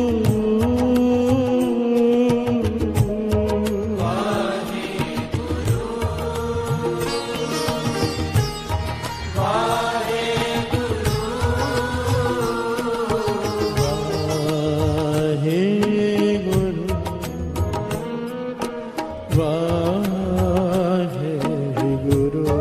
गुरु, वाहे गुरु,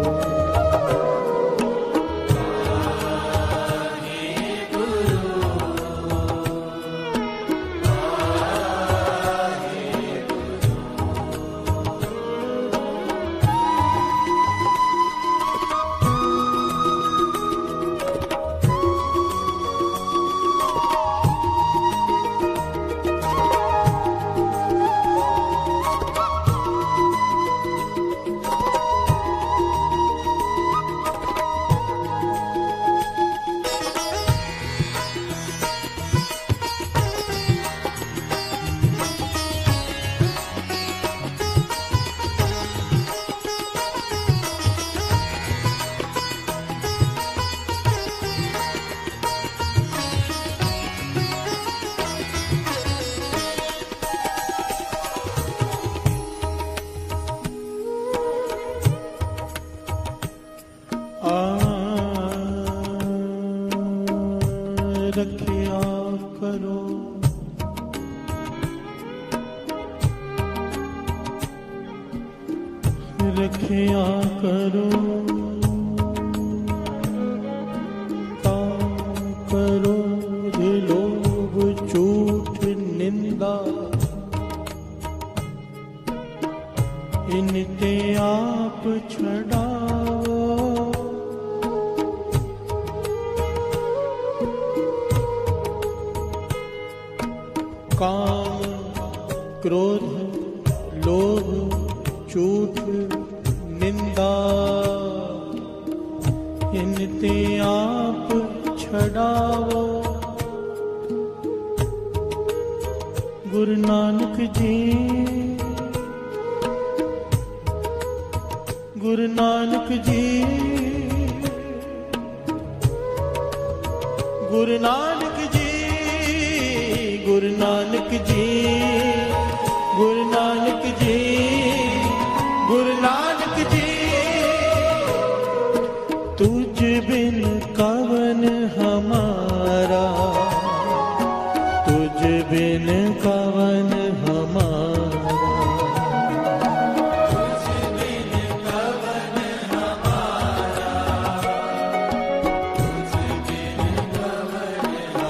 रखिया करो, रखिया करो, काम करो लोभ झूठ निंदा, इनके आप छड़ाओ, काम क्रोध लोभ झूठ निंदा इनते आप छड़ाओ। गुरु नानक जी गुरु नानक जी गुरु नानक जी गुरु नानक जी गुरु नानक जी गुरु नानक जी तुझ बिन कवन हमारा तुझ बिन कवन हमारा तुझ बिन कवन हमारा तुझ बिन कवन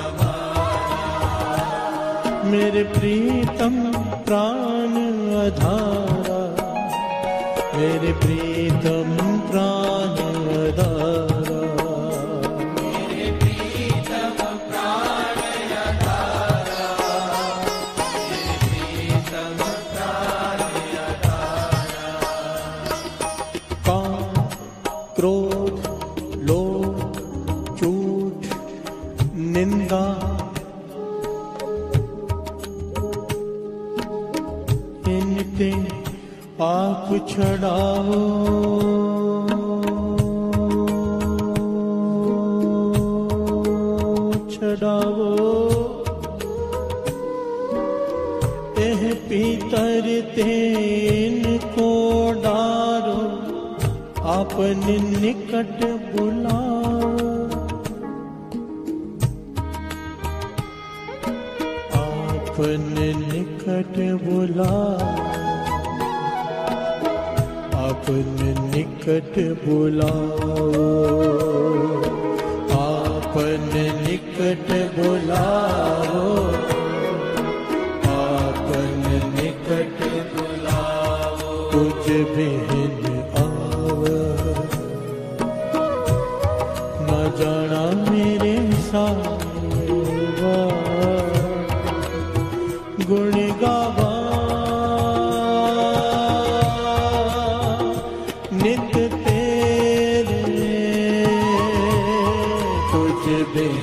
हमारा। मेरे प्रीतम प्राण आधारा मेरे प्रीतम प्राण आधारा मेरे प्रीतम प्राण आधारा मेरे प्रीतम प्राण आधारा। काम क्रोध लोभ झूठ निंदा इनते आप छड़ाओ। छड़ाओ एह पीतर तेन को डारो आपने निकट बुलाओ। आपने निकट बुलाओ आपने निकट बुलाओ आपने निकट बुलाओ आपने निकट बुलाओ। तुझ बिन आव न जाना मेरे सावा गुण गावा नित तेरे तुझ बिन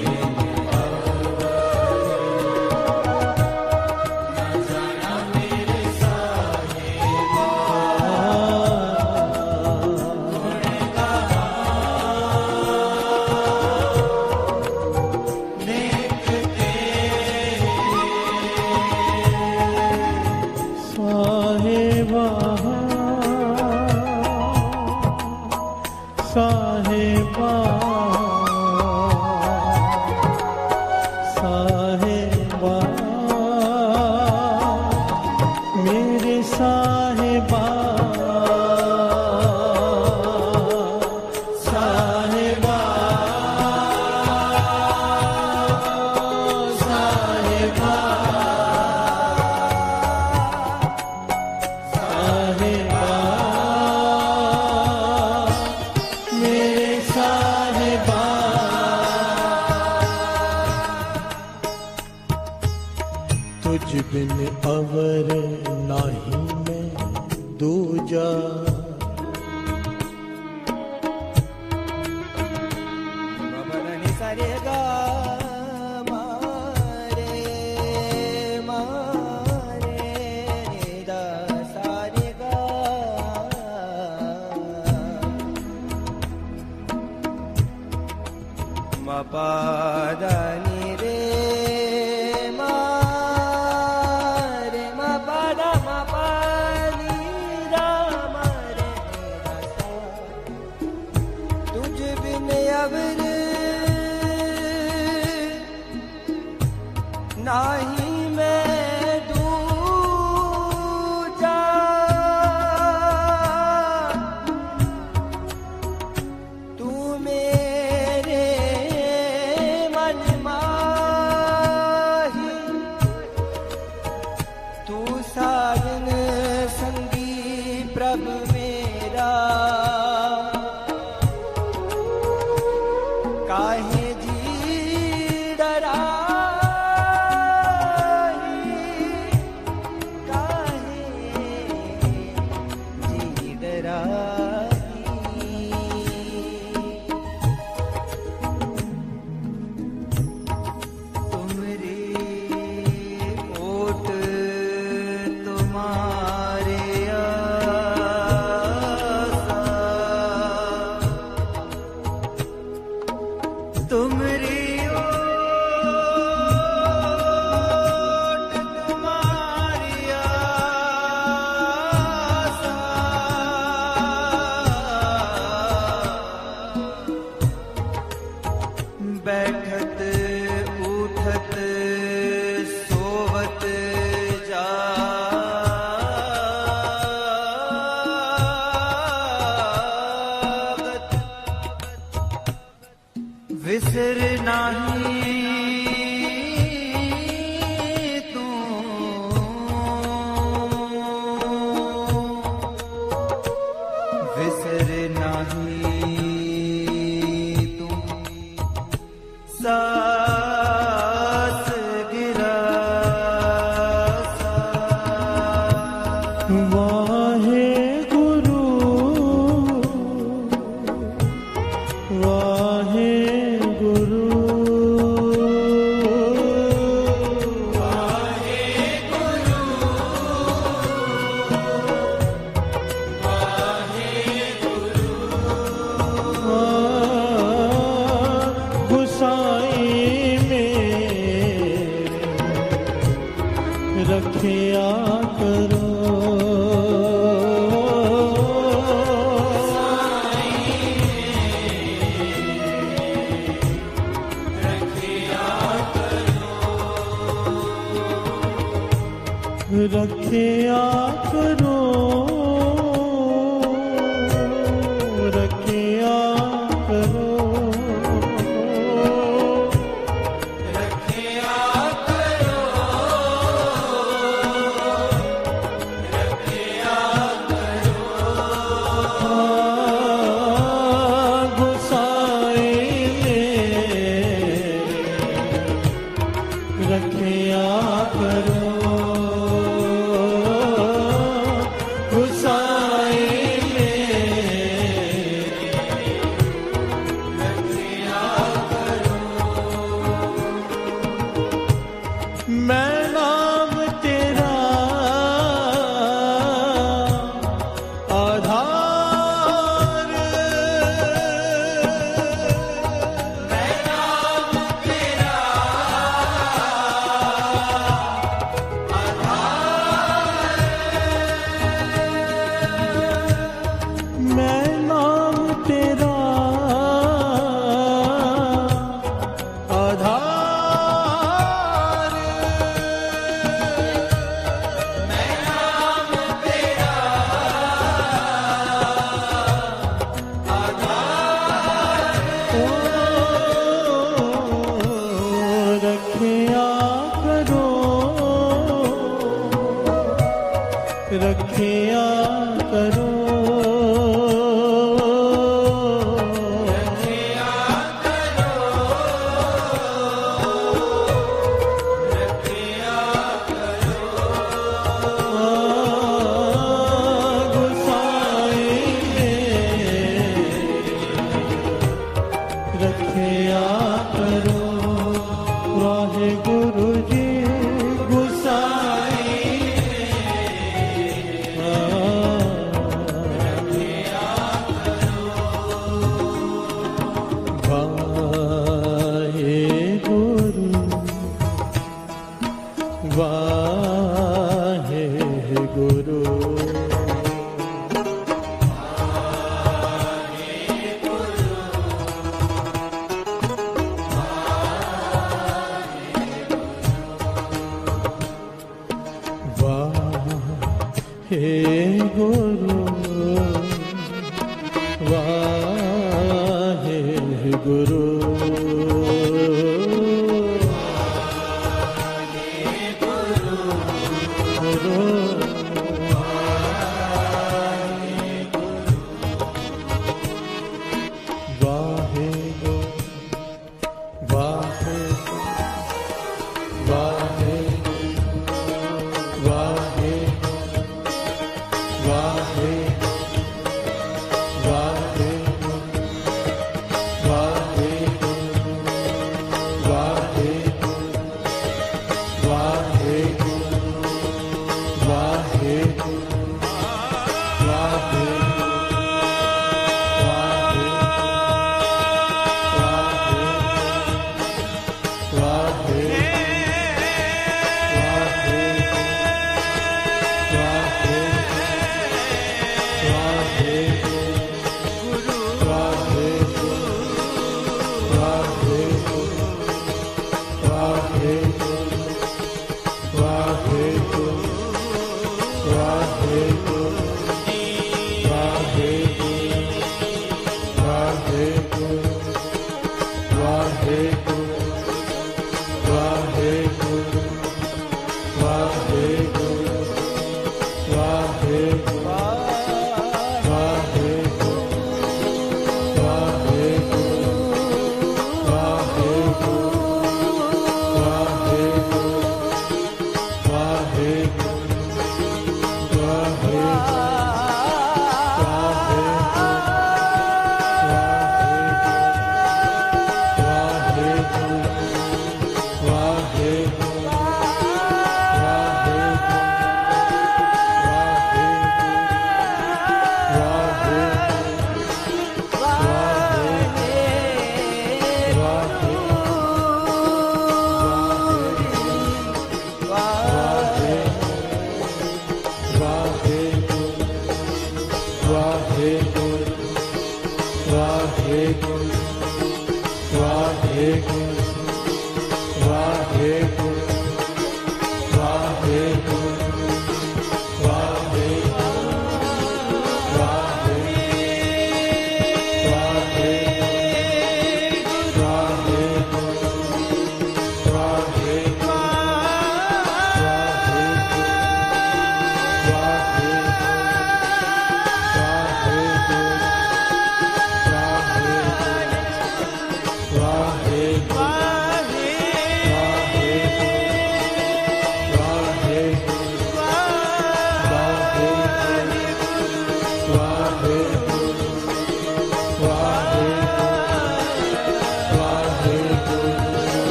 साहेबा साहेबा मेरे साहेबा साहेबा साहेबा साहेबा मेरे साहेबा। तुझ बिन अवर नाही मैं दूजा ममरनि सरेगा मारे मारे दा सारेगा मपादानि रे मारे मपादा मपानी रा मारे तुझ बिन अवर नाही मैं दूजा तू मेरे मन माही तू साजन संगी प्रभु मेरा काहे जी डराही काहे जी बैरागी। तुमरी ओट तुम्हारे आसा, तुमरी बैठत उठत सोवत जागत, विसर नाही तू, विसर नाही सास गिरा सा। वाहे गुरु वाहे गुरु वाहे गुरु वाहे गुरु गुसाई रखिया करो, रखिया करो, रखिया करो, रखिया करो, रखिया करो। गुसाई में रखिया करो, मैं नाम तेरा आधार, मैं नाम तेरा आधार, मैं नाम तेरा आधार, रखिया करो, रखिया करो, रखिया करो, रखिया करो। गुसाई में रखिया करो, वाहे गुरु जी गुसाई वाहे गुरु वाहे गुरु वाहे गुरु वाहे गुरु वाहे वाहे वाहे वाहे वाहे ਵਾਹਿਗੁਰੂ ਵਾਹਿਗੁਰੂ ਵਾਹਿਗੁਰੂ ਵਾਹਿਗੁਰੂ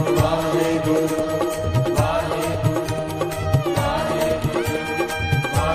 ਵਾਹਿਗੁਰੂ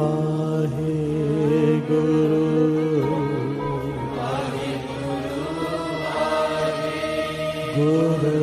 वाहे गुरु गुरु।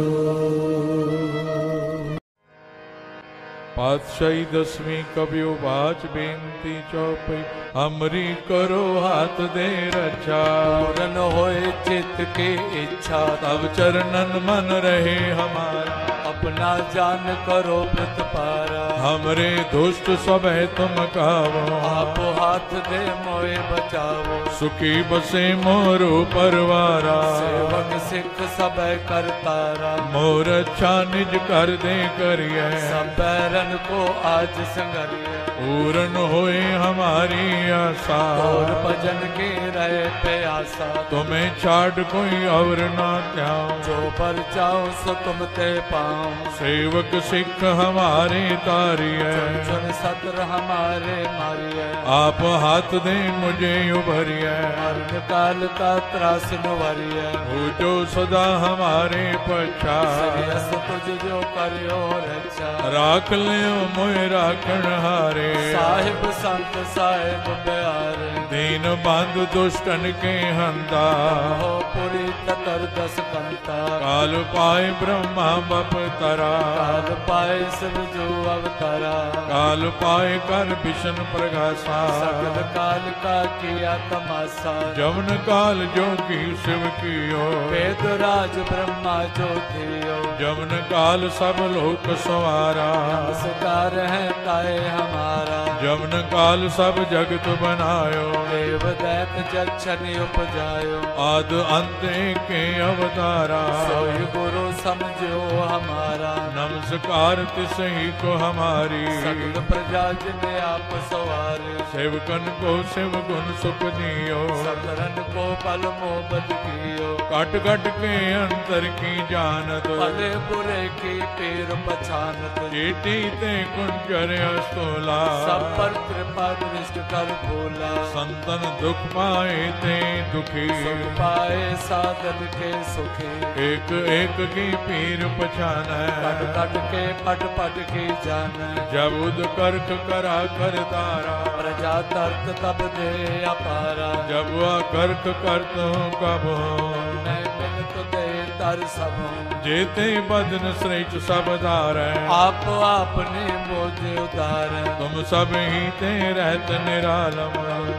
पातशाही दसवीं कबियो बाच बेनती चौपई हमरी करो हाथ दे रक्षा। पूरन होए चित्त की इच्छा तब चरणन मन रहे हमारा। अपना जान करो प्रतपारा। हमरे दुष्ट सब है तुम कावो। आप हाथ दे मोए बचावो। सुखी बसे मोरो परवारा। सेवक सिख सब करतारा। मोर अच्छा निज कर दे करिए। सब बैरन को आज संगरिए। पूरन होए हमारी आशा। और भजन के रहे प्यासा। तुम्हें छाड़ कोई और ना त्याओ। जो पर चाहो सो तुम ते पाओ। सेवक सिख हमारे तारिए। चुन सत्र हमारे मारिए। आप हाथ दे मुझे उभरिए। मरण काल का त्रास नुवरिए। हो जो सदा हमारे पछा। श्रेयस तुझ जो करियो रक्षा। राख लियो मोए राखण हारे। साहिब संत साहिब प्यारे। दीन बंधु दुष्टन के हंता। हो पुरी ततर दस कंता। काल पाए ब्रह्मा बप तरा। काल पाए शिव जो अवतारा। काल पाए कर विष्णु प्रगासा। सकल काल का किया तमाशा। जवन काल जोगी शिव कियो। वेद राज ब्रह्मा जो थियो। जवन काल सब लोक सवारा। नमस्कार है ताए हमारा। जवन काल सब जगत बनायो। देव दैत जक्षनि उपजायो। आद अंत के अवतारा। सोई गुरु समझो हमारा। नमस्कार तिसही को हमारी। सकल प्रजा जिने आप सवारे। सेवकन को शिव गुण सुख दियो। सकरन को पल मोहब्बत कियो। कट कट के अंतर की जानत। भले बुरे की पीर पछानत। चेटी ते कुंजर अस्तोला। सब पर कृपा दृष्ट कर भोला। संतन दुख पाए ते दुखी। सुख पाए साधन के सुखी। एक एक की पीर पछान। कट कट के पट पट की जान। जब उद कर्क करा कर तारा। प्रजा तर्क तब दे अपारा। जब वह कर्क करत हूँ कब मैं मिलत दे तर सब। जेते बदन श्रेष्ठ सब धार। आप आपने मोजे उदार। तुम सब ही ते रहत निरालम।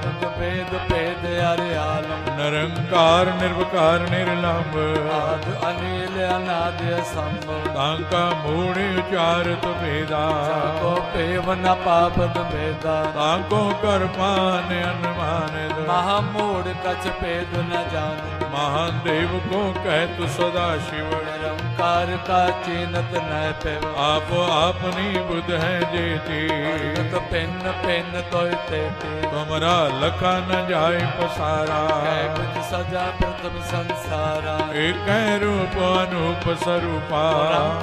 भेद भेद अरे आलम। निरंकार निर्विकार निर्लंब। आद अनिल अनाद संभव। तांका मूढ़ उचारत भेदा। को पेव न पापद भेदा। तांको कर पान अनुमान। महामूढ़ कछ भेद न जान। महान देव को कहतु सदा शिव। निरंकार का चीनत न पेव। आप आपनी बुध है जेती। तो पिन पिन तो तेती। तुमरा लखा न जाए पसारा। कुछ सजा प्रथम संसारा। एक रूप अनूप स्वरूपा। रंग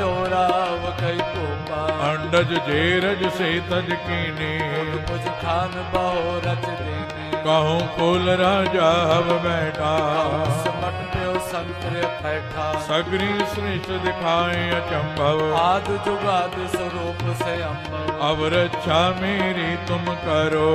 पयोराव कई कोपा। अंडज जेरज से तज कीनी। कुछ खान बहु रच देने। कहूँ कुल राजा हव बैठा। समट प्यो संतरे बैठा। सगरी श्रेष्ठ दिखाए अचंभव। आद जुगाद स्वरूप से अम्बव। अब रक्षा मेरी तुम करो।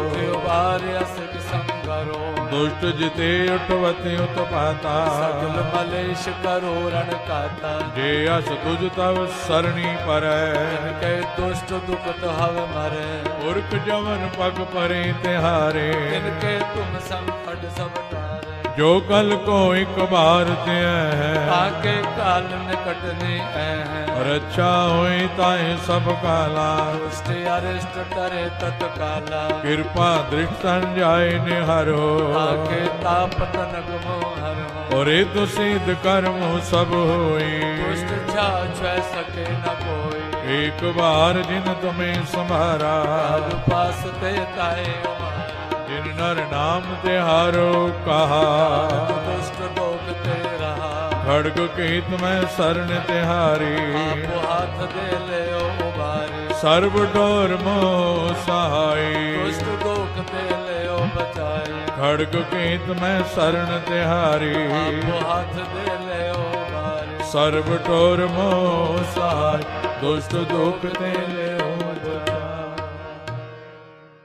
असक संगरो। दुष्ट जिते उठवते उत्पाता। सगल मलेश करो रण काता। जे अस तुझ तव सरणी पर। के दुष्ट दुखत हव मरे। पुरख जवन पग परे तिहारे। इनके तुम संकट सब टारे। जो कल को एक बार ते है। ताके काल निकटने है। रक्षा होई ताए सब काला। दुष्ट अरिष्ट करे तत्काला। कृपा दृष्ट जाय निहारो। ताके तापत नगमो हरो। और तो सिद्ध कर्म सब होई। दुष्ट छा छह सके न कोई। एक बार जिन तुम्हें संभारा। पास ते ताए जिन नर नाम तिहारो कहा। दुष्ट लोग ते रहा। खड़ग केत में शरण तिहारी। आप हाथ दे ले उबारी। सर्व डोर मोह सहाय। दुष्ट लोग ते ले बचाई। खड़ग केत में शरण तिहारी। आप हाथ दे ले उबारी। सर्व डोर मोह सहाय। दुष्ट दुख ते ले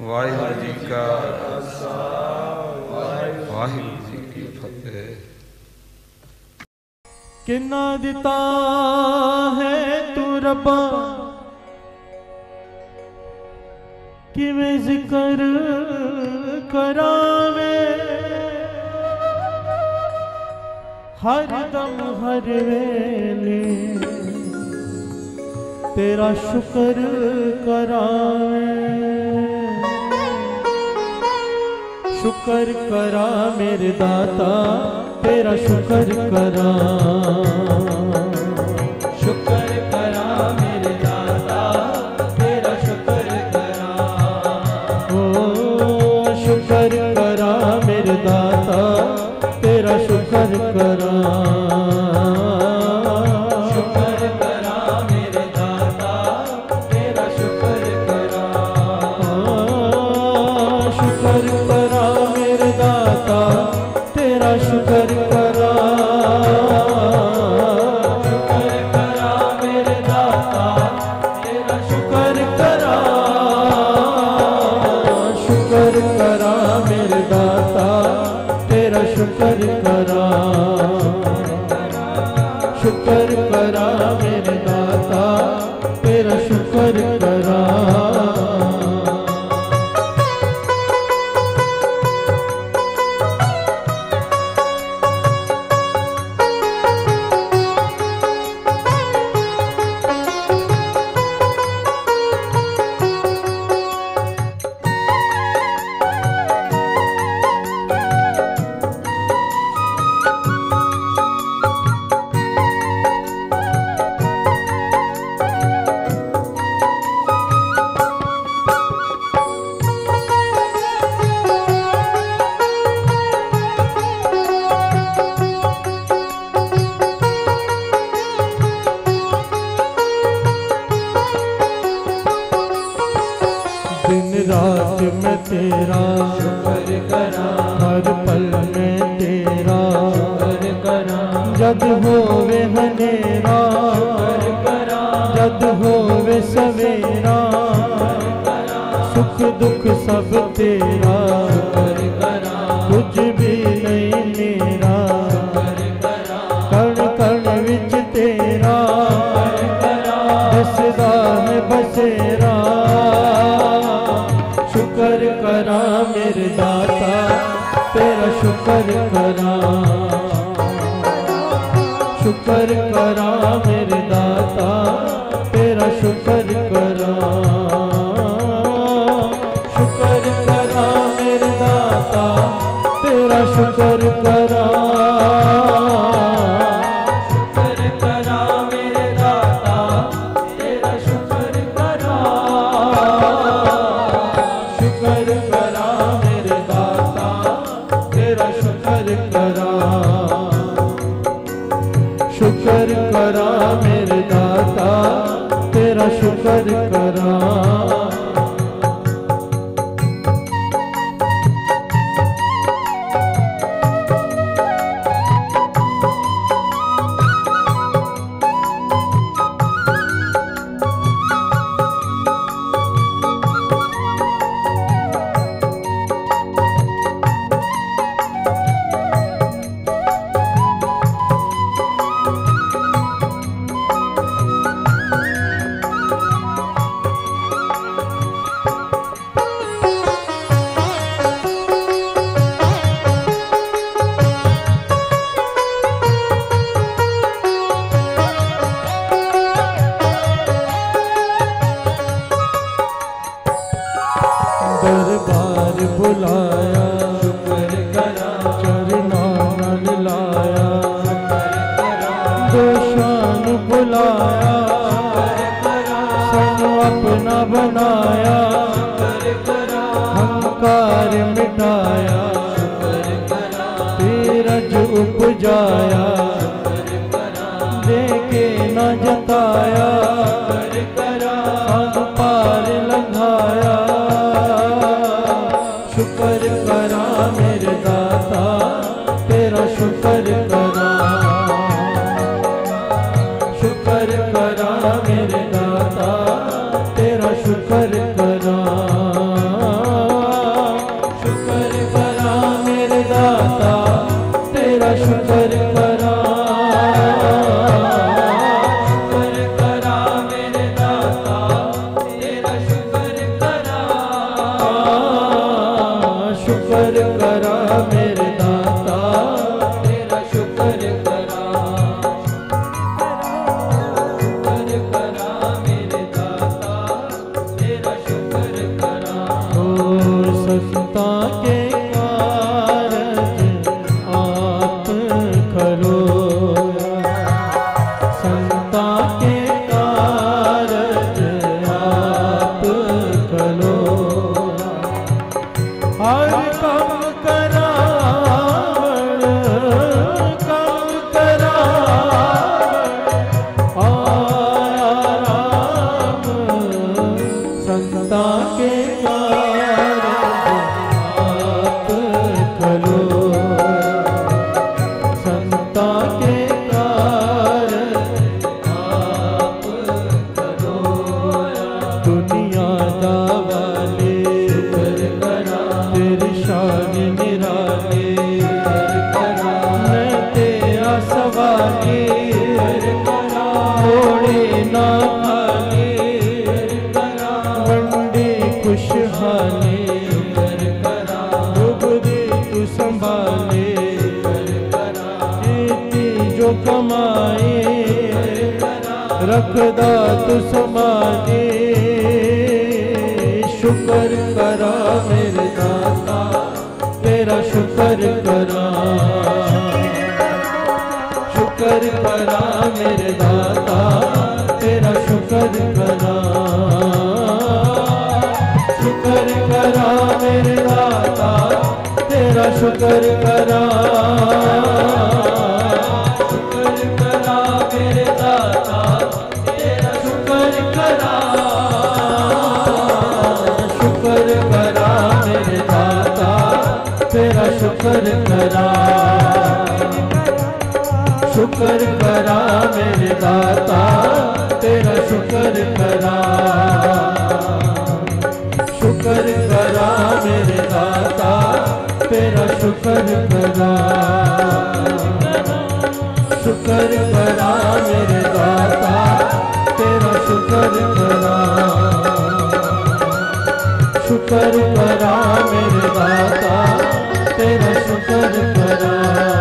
वाहिगुरु जी का खालसा वाहिगुरु जी की फतेह। किन्ना दिता है तू रब्बा किवें जिक्र करावे, हर दम हर वेले तेरा शुक्र करावे। शुक्र करा मेरे दाता तेरा शुक्र करा, शुक्र करा मेरे दाता तेरा शुक्र करा। ओ शुक्र करा मेरे दाता तेरा शुक्र करा, शुक्र करा मेरे दाता तेरा शुक्र करा। शुक्र करा मेरे दाता तेरा शुक्र करा, शुक्र करा मेरे दाता तेरा शुक्र करा। शुक्र करा मेरे दाता तेरा शुक्र करा, शुक्र करा मेरे दाता तेरा शुक्र करा। दिन रात में तेरा शुक्र करा, हर पल में तेरा शुक्र करा। जद होवे हनेरा शुक्र करा, जद होवे सवेरा सुख दुख सब तेरा शुक्र करा। कुछ भी नहीं मेरा शुक्र करा, कण कण विच तेरा शुक्र करा। दसदा है बसेरा शुक्र करा मेरे दाता तेरा शुक्र करा, शुक्र करा मेरे दाता तेरा शुक्र करा। शुक्र करा मेरे दाता तेरा शुक्र करा, शुक्र करा मेरे दाता तेरा शुक्र करा। शुक्र करा मेरे दाता तेरा शुक्र करा, शुक्र करा मेरे दाता तेरा शुक्र करा। दरबार बुलाया शुक्र करा, चरणों नल लाया शुक्र करा। दोषान बुलाया शुक्र करा, सन अपना बनाया शुक्र करा। हंकार मिटाया शुक्र करा, धीरज उपजाया शुक्र करा। देके न जताया शुक्र करा, हम पार लंघाया शुक्र करा मेरे दाता तेरा शुक्र करा, शुक्र करा मेरे दाता तेरा शुक्र करा। हर कम करावण कम करावण आया राम संता के कारण आप कलो संता के कारण आप कलो दुनिया दा वाले तेरी शान निराले मैं तेरा सवाले मोड़े ना खाले वंडे खुशहाले डूबदे तू संभाले जीती जो कमाए रखदा तू संभाले शुक्र करा मेरे दाता तेरा शुक्र करा शुक्र करा मेरे दाता तेरा शुक्र करा शुक्र करा मेरे दाता तेरा शुक्र करा शुक्र करा मेरे दाता तेरा शुक्र करा शुक्र करा मेरे दाता तेरा शुक्र करा शुक्र करा मेरे दाता तेरा शुक्र करा शुक्र करा मेरे दाता तेरा शुक्र करा शुक्र करा मेरे दाता तेरा शुक्र करा शुक्र करा मेरे दाता तेरा शुक्र करा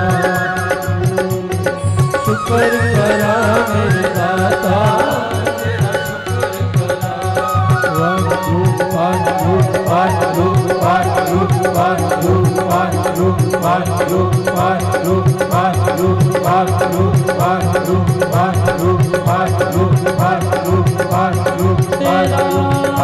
शुक्र करा मेरे दाता तेरा शुक्र करा वाहिगुरु वाहिगुरु वाहिगुरु वाहिगुरु वाहिगुरु वाहिगुरु वाहिगुरु वाहिगुरु वाहिगुरु वाहिगुरु वाहिगुरु वाहिगुरु वाहिगुरु वाहिगुरु वाहिगुरु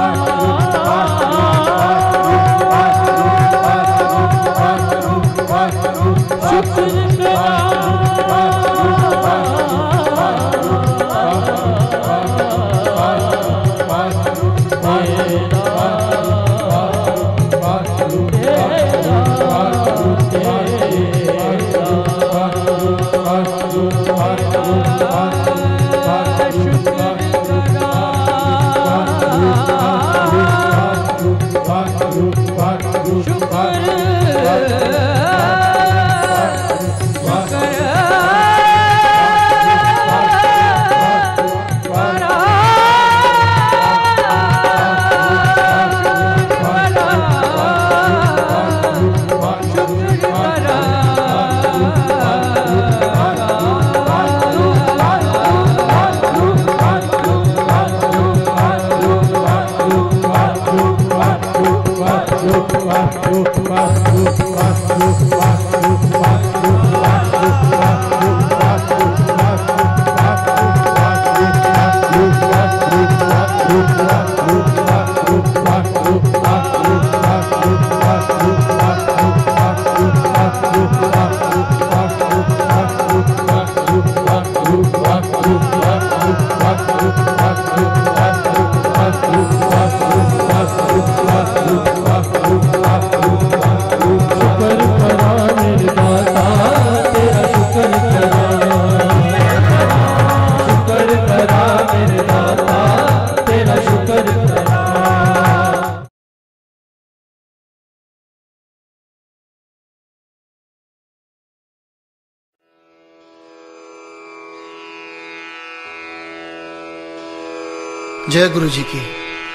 जय गुरु जी की।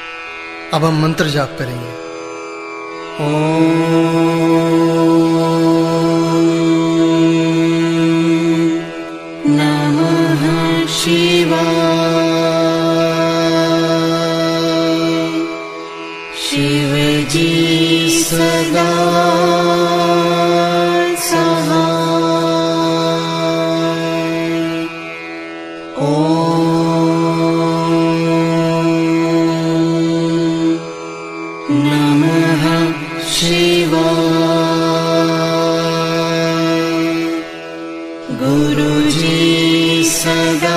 अब हम मंत्र जाप करेंगे। ओम नमः शिवाय। शिव जी सदा She शिवाय। गुरु जी सदा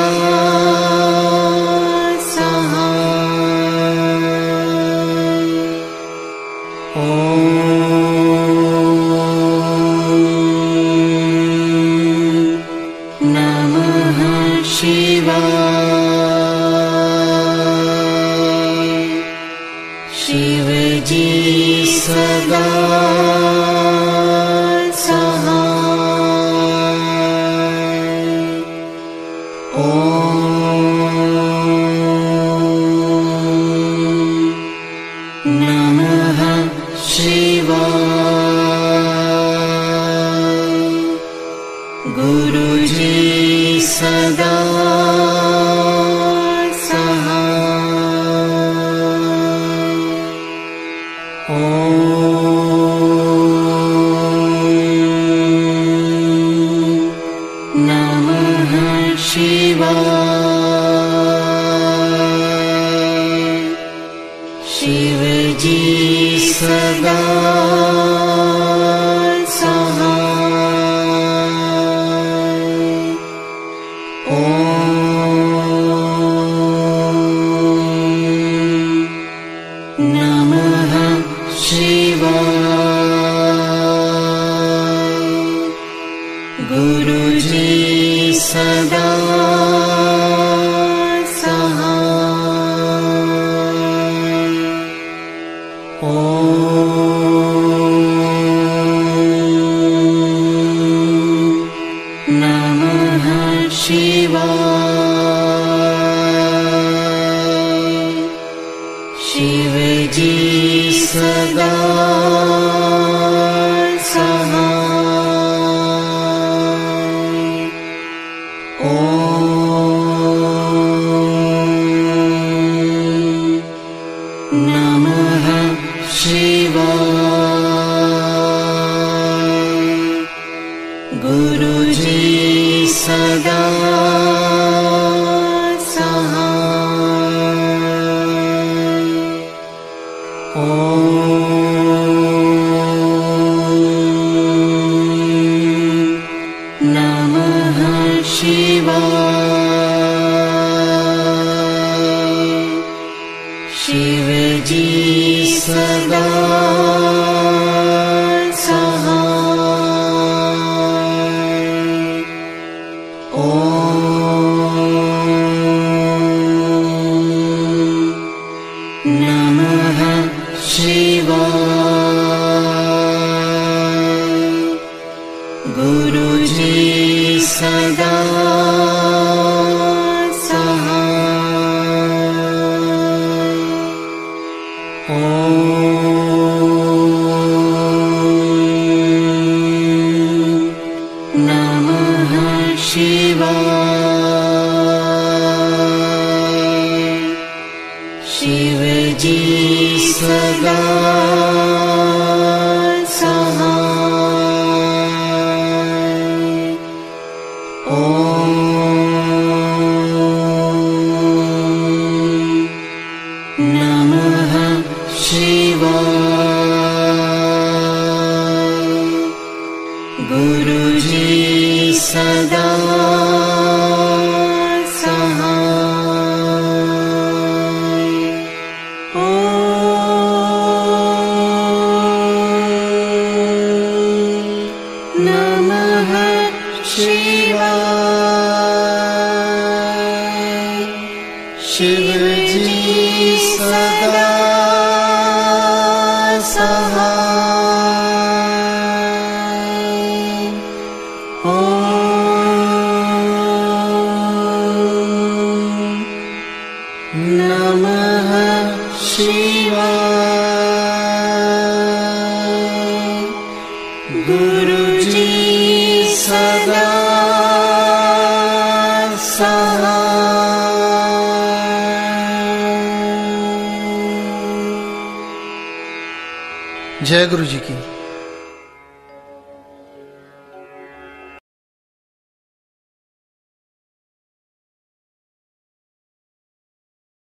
जय गुरु जी की।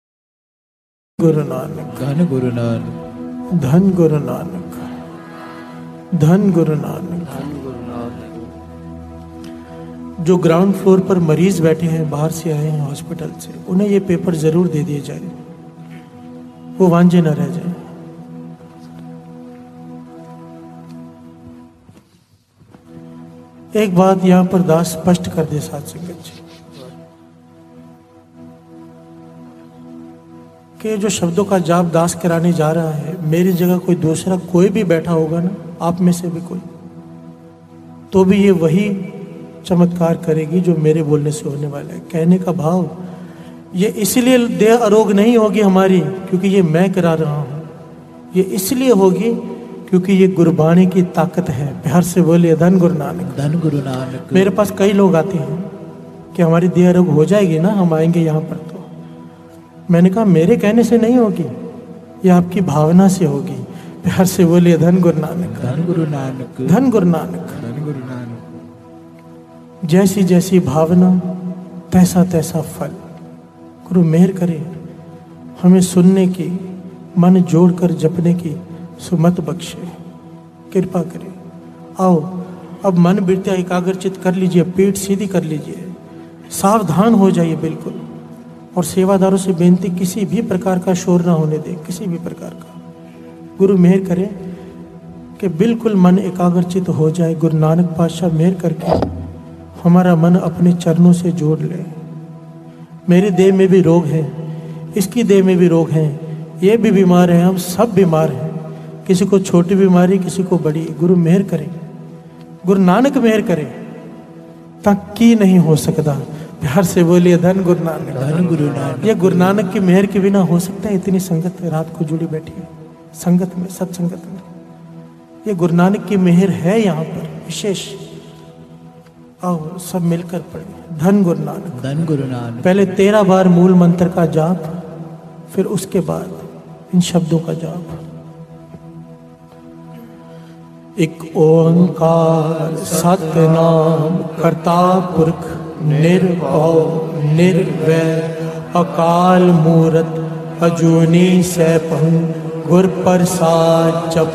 गुरु नानक, धन गुरु नानक, धन गुरु नानक। धन गुरु नानक। धन गुरु नानक। जो ग्राउंड फ्लोर पर मरीज बैठे हैं, बाहर से आए हैं हॉस्पिटल से, उन्हें ये पेपर जरूर दे दिए जाए, वो वांझे न रह जाए। एक बात यहां पर दास स्पष्ट कर दे साथ संगत जी, कि जो शब्दों का जाप दास कराने जा रहा है, मेरी जगह कोई दूसरा कोई भी बैठा होगा ना, आप में से भी कोई, तो भी ये वही चमत्कार करेगी जो मेरे बोलने से होने वाला है। कहने का भाव ये इसलिए देह अरोग नहीं होगी हमारी क्योंकि ये मैं करा रहा हूं, ये इसलिए होगी क्योंकि ये गुरबाणी की ताकत है। प्यार से बोलिए धन गुरु नानक। धन गुरु नानक। मेरे पास कई लोग आते हैं कि हमारी देह अरोग हो जाएगी ना, हम आएंगे यहाँ पर, तो मैंने कहा मेरे कहने से नहीं होगी, ये आपकी भावना से होगी। प्यार से बोलिए धन गुरु नानक। धन गुरु नानक। धन गुरु नानक। धन गुरु नानक। जैसी जैसी भावना तैसा तैसा फल। गुरु मेहर करे हमें सुनने की, मन जोड़कर जपने की सुमत बख्शे, कृपा करे। आओ अब मन बिरता एकाग्रचित कर लीजिए, पीठ सीधी कर लीजिए, सावधान हो जाइए बिल्कुल, और सेवादारों से बेनती किसी भी प्रकार का शोर ना होने दे, किसी भी प्रकार का। गुरु मेहर करे कि बिल्कुल मन एकाग्रचित हो जाए। गुरु नानक पातशाह मेहर करके हमारा मन अपने चरणों से जोड़ ले। मेरे देह में भी रोग है, इसकी देह में भी रोग है, ये भी बीमार है, हम सब बीमार हैं, किसी को छोटी बीमारी, किसी को बड़ी। गुरु मेहर करे, गुरु नानक मेहर करे, तक की नहीं हो सकता। प्यार से बोलिए धन गुरु नानक। धन गुरु नानक। ये गुरु नानक की मेहर के बिना हो सकता है? इतनी संगत रात को जुड़ी बैठी है, संगत में, सत्संगत में। ये गुरु नानक की मेहर है यहाँ पर विशेष। आओ सब मिलकर पढ़े धन गुरु नानक। धन गुरु नानक। पहले तेरह बार मूल मंत्र का जाप, फिर उसके बाद इन शब्दों का जाप। एक ओंकार सतनाम करता पुरख निर्भव निर्वैर अकाल मूरत अजूनी सैभं गुर प्रसाद जप।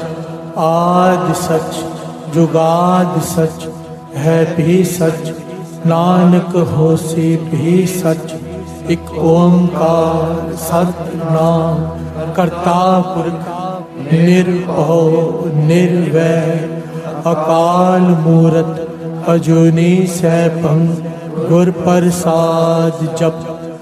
आद सच जुगाद सच है भी सच, नानक होसी भी सच। एक ओंकार सतनाम करता पुरख निर्भव निर्वैर अकाल मूरत अजूनी सैभं गुर प्रसाद जप।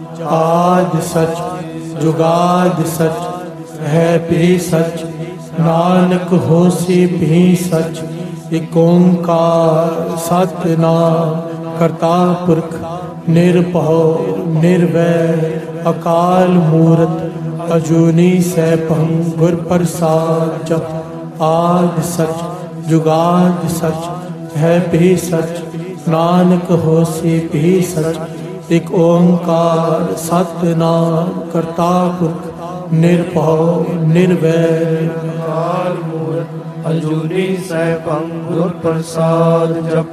आद सच जुगाद सच है भी सच, नानक होसी भी सच। एक ओंकार सतनाम करता पुरख निर्भव निर्वैर अकाल मूरत अजूनी सैभं गुर प्रसाद जप। आद सच जुगाद सच है भी सच, नानक होसी भी सच। एक ओंकार सतनाम करता पुरख निर्भव निर्वैर अकाल मूरत अजूनी सैभं गुर प्रसाद जप।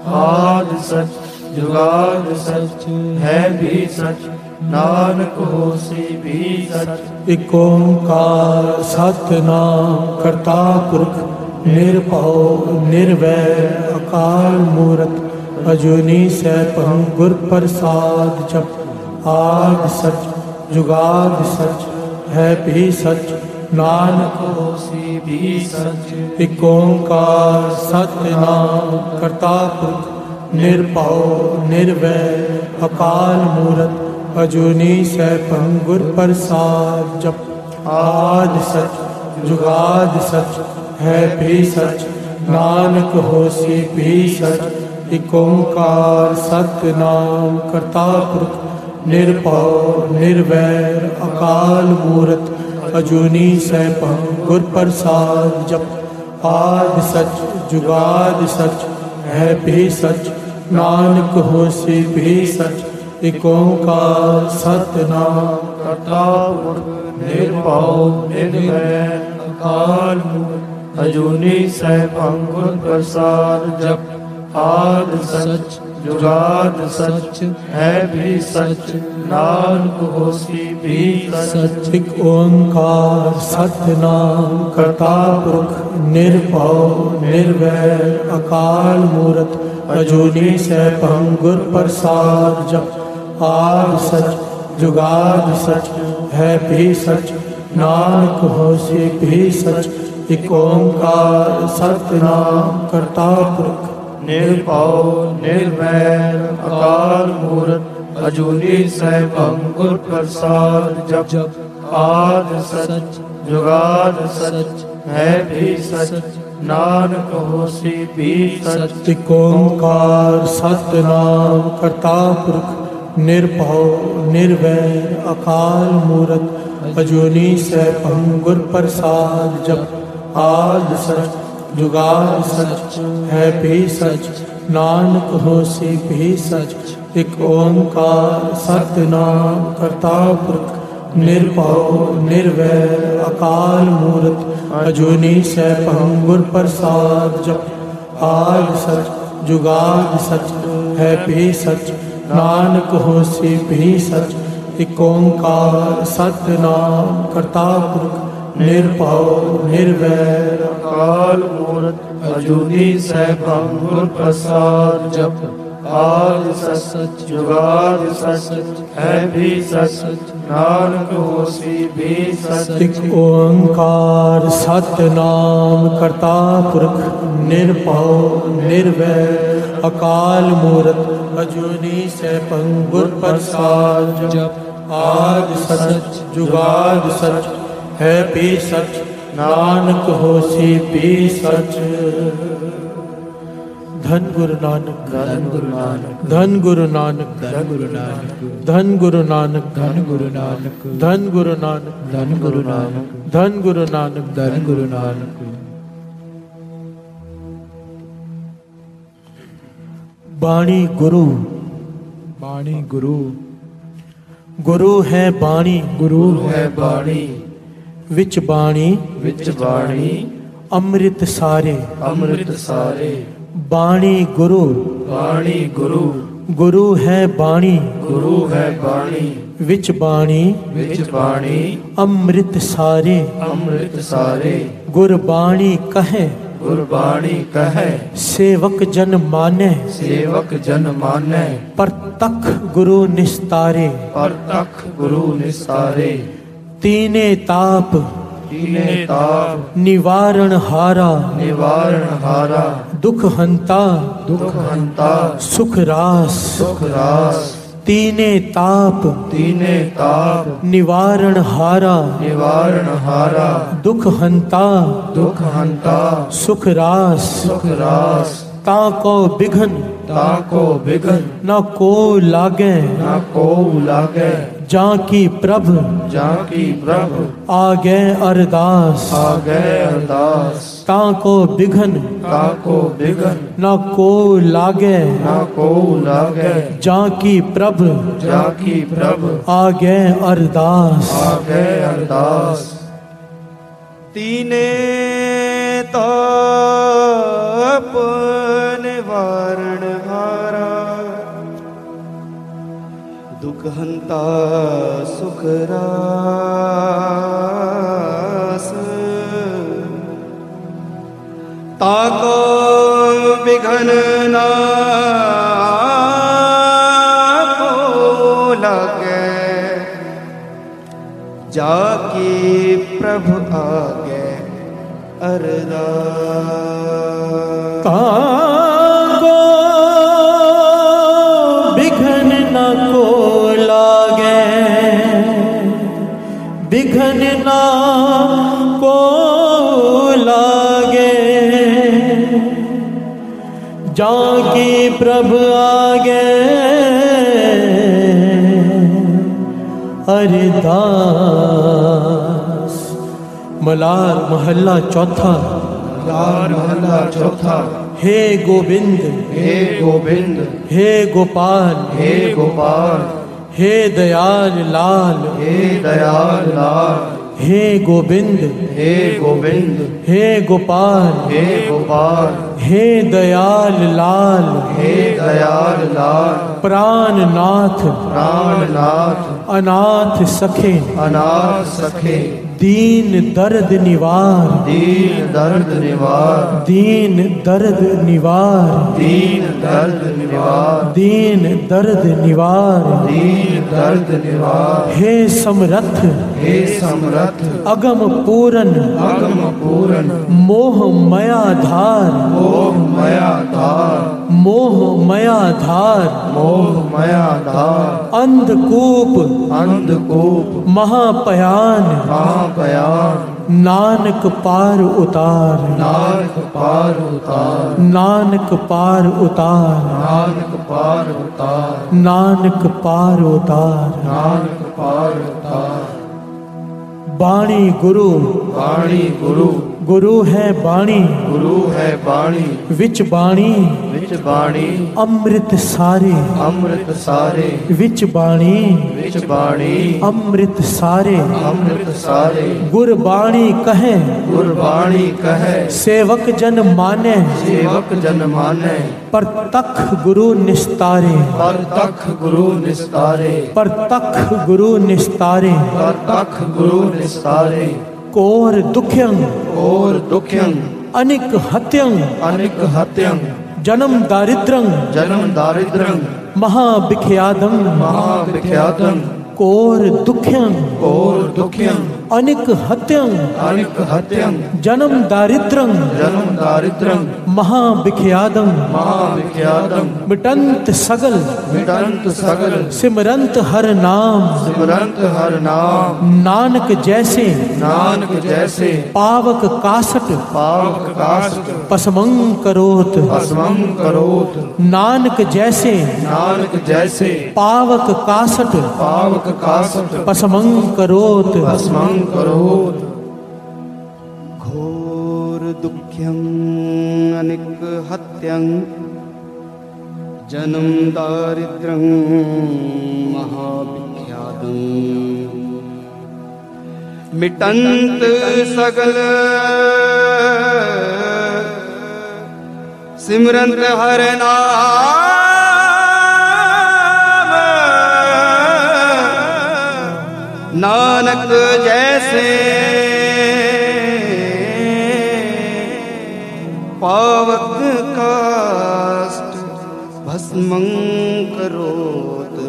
आद सच जुगाद सच है भी सच, नानक होसी भी सच। एक ओंकार सतनाम करता पुरख निर्भव निर्वैर अकाल मूरत अजूनी सैभं गुर प्रसाद जप। आद सच जुगाद सच है भी सच, नानक होसी भी सच। एक ओंकार सतनाम करता पुरख निर्भव निर्वैर अकाल मूरत अजूनी सैभं गुर प्रसाद जप। आद सच जुगाद सच है भी सच, नानक होसी भी सच। एक ओंकार सतनाम करता पुरख निर्भव निर्वैर अकाल मूरत अजूनी सैभं गुर प्रसाद जप। आद सच जुगाद सच है भी सच, नानक होसी भी सच। एक ओंकार सतनाम करता पुरख निर्भव निर्वैर अकाल मूरत अजूनी सैभं गुर प्रसाद जप। आद सच जुगाद सच है भी सच, नानक होसी भी सच। एक ओंकार सतनाम करता पुरख निर्भव निर्वैर अकाल मूरत अजूनी सैभं गुर प्रसाद। जप आद सच जुगाद सच है भी सच, नानक होसी भी सच। एक ओंकार सतनाम करता पुरख निर्भव निर्वैर अकाल मूरत अजूनी सैभं गुर प्रसाद। जप जप आद सच जुगाद सच है भी सच, नानक होसी भी सच। एक ओंकार सतनाम करता पुरख निर्भव निर्वैर अकाल मूरत अजूनी सैभं गुर प्रसाद। जप आद सच जुगाद सच है भी सच, नानक होसी भी सच। एक ओंकार सतनाम करता पुरख निर्भव निर्वैर अकाल मूरत अजूनी सैभं गुर प्रसाद। जप आद सच जुगाद सच है भी सच, नानक होसी भी सच। एक ओंकार सतनाम करता पुरख निर्भव निर्वैर अकाल मूरत अजूनी सैभं गुर प्रसाद। जप आद सच जुगाद सच है भी सच, नानक होसी भी सच। एक ओंकार सतनाम करता पुरख निर्भव निर्वैर अकाल मूरत अजूनी सैभं गुर प्रसाद। जप आद सच जुगाद सच है भी सच, नानक होसी भी सच। धन गुरु नानक धन गुरु नानक धन गुरु नानक धन गुरु नानक धन गुरु नानक धन गुरु नानक धन गुरु नानक धन गुरु नानक धन गुरु नानक धन गुरु नानक। बाणी गुरु बाणी गुरु गुरु है बाणी गुरु है बाणी, विच बाणी विच बाणी अमृत सारे अमृत सारे। बाणी गुरु बाणी गुरु गुरु है बाणी गुरु है बाणी, विच बाणी विच बाणी अमृत सारे। अमृत सारे गुरबाणी कहे गुरबाणी कहे, सेवक जन माने सेवक जन माने। परतख गुरु निस्तारे परतख गुरु निस्तारे। तीने ताप तीने ताप निवारण हारा निवारण हारा, दुख हंता दुख हंता सुख रास। सुख रास। तीने ताप तीने ताप निवारण हारा निवारण हारा, दुख हंता दुख हंता सुख रास। सुख रास। ताको बिघन ताको बिघन न को लागे, न को लागे। जाकी प्रभ जाकी प्रभ आगे अरदास। आगे अरदास। ताको बिघन ताको बिघन न को लागे, न को लागे। जाकी प्रभ जाकी प्रभ आगे अरदास। आगे अरदास। तीने ताप निवारण हारा, दुख हंता सुख रास। ताको बिघन ना को लागे, जाके प्रभु आगे अरदास। ताको बिघन न को लागे, बिघन न को लागे। जाकी प्रभ आगे अरदास। मलार महल्ला चौथा मलार महल्ला चौथा। हे गोविंद हे गोविंद हे गोपाल हे गोपाल हे दयाल लाल हे दयाल लाल हे गोविंद हे गोविंद हे गोपाल हे गोपाल हे दयाल लाल हे दयाल लाल प्राणनाथ प्राणनाथ अनाथ सखे अनाथ सखे दीन दर्द निवार दीन दर्द निवार दीन दर्द निवार दीन दर्द निवार दीन दर्द निवार दीन दर्द निवार हे समरथ हे समरथ अगम पूरन अगम पूरन मोह मया धार मोह मया धार मोह मया धार मोह मया धार अंधकूप अंधकूप महापयान महापयान नानक पार उतार नानक पार उतार नानक पार उतार नानक पार उतार नानक पार उतार नानक पार उतार बाणी गुरु वाणी गुरु गुरु है बाणी गुरु है वाणी विच बाणी विच वाणी अमृत सारे अमृत सारे विच बाणी विच वाणी अमृत सारे अमृत सारे गुरबाणी कहे गुरबाणी कहे सेवक जन माने सेवक जन माने परतख गुरु निस्तारे परतख गुरु निस्तारे परतख गुरु निस्तारे परतख गुरु निस्तारे कोर दुख्यं और दुख्यं अनिक हत्यं अनिक हत्यं जन्म दारिद्रं जन्म दारिद्रं महाविख्यातं महाविख्यातं कोर दुख्यं और दुख्यं अनिक हत्यं अनिक हत्यं जन्म दारिद्रं जन्म दारिद्रं महाविख्यातं महाविख्यातं मिटंत सगल मिटंत सगल सिमरंत हर नाम सिमरंत हर नाम नानक जैसे नानक जैसे पावक कासट पावक काष्ठ पसमं करोत भस्मं करोत नानक जैसे नानक जैसे पावक कासट पावक काष्ठ पसमं करोत भस्मं करोत घोर दुःख्यं अनिक हत्यं जन्म दारिद्र्यं महाविख्यातं मिटंत सगल सिमरंत हर नाम नानक जैसे पावक काष्ठ भस्मं करोत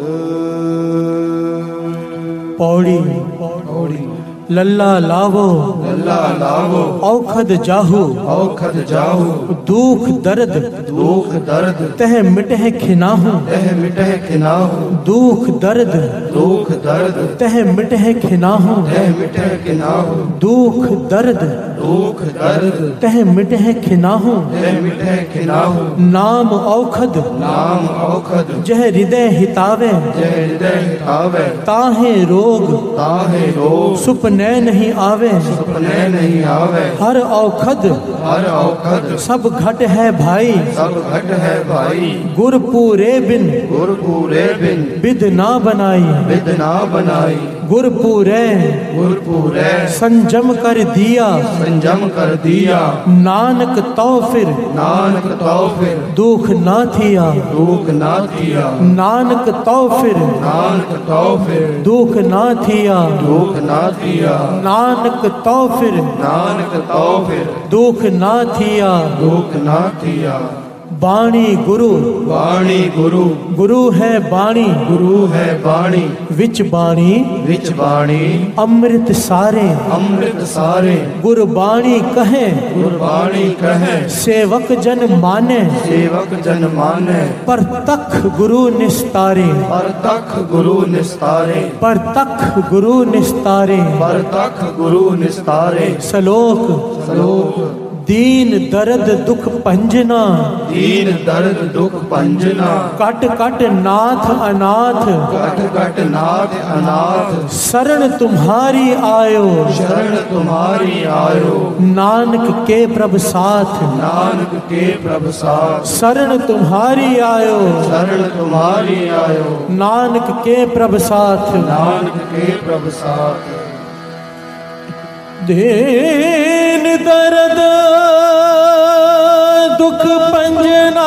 पौड़ी पौड़ी लल्ला लावो लल्ला लावो औखद जाहू औखद जाहू दुख दर्द दुख दर्द तह मिटह खिनाहू तह मिटह खिनाहू दुख दर्द दुख दर्द तह मिटह खिनाहू तह मिटह खिनाहू दुख दर्द दुख दर्द तह मिटह खिनाहू तह मिटह खिनाहू नाम औखद नाम औखद जह हृदय हितावे जय हृदय हितावे ताहे रोग ताहे रोग सुपने नहीं आवे सपने नहीं आवे हर औखद हर औखद सब घट है भाई सब घट है भाई गुर पूरे बिन गुर पूरे बिन विद ना बनाई विद ना बनाई गुर पूरे गुर पूरे संजम कर दिया संजम कर दिया नानक तो फिर नानक तो फिर दुख ना थिया दुख ना थिया नानक तो फिर नानक तो फिर दुख ना थिया दुख ना थिया नानक तो फिर नानक तो फिर दुख ना थिया दुख ना थिया बाणी गुरु वाणी गुरु गुरु है बाणी गुरु है वाणी विच बाणी विच वाणी अमृत सारे अमृत सारे गुरबाणी कहे गुरबाणी कहे सेवक जन माने सेवक जन माने पर तख गुरु निस्तारे पर तख गुरु निस्तारे पर तख गुरु निस्तारे पर तख गुरु निस्तारे सलोक श्लोक दीन दर्द दुख पंजना दीन दर्द दुख पंजना कट कट नाथ अनाथ कट कट नाथ अनाथ शरण तुम्हारी आयो शरण तुम्हारी आयो नानक के प्रभ साथ नानक के प्रभ साथ शरण तुम्हारी आयो शरण तुम्हारी आयो नानक के प्रभ साथ नानक के प्रभ साथ दीन दर्द दुख पंजना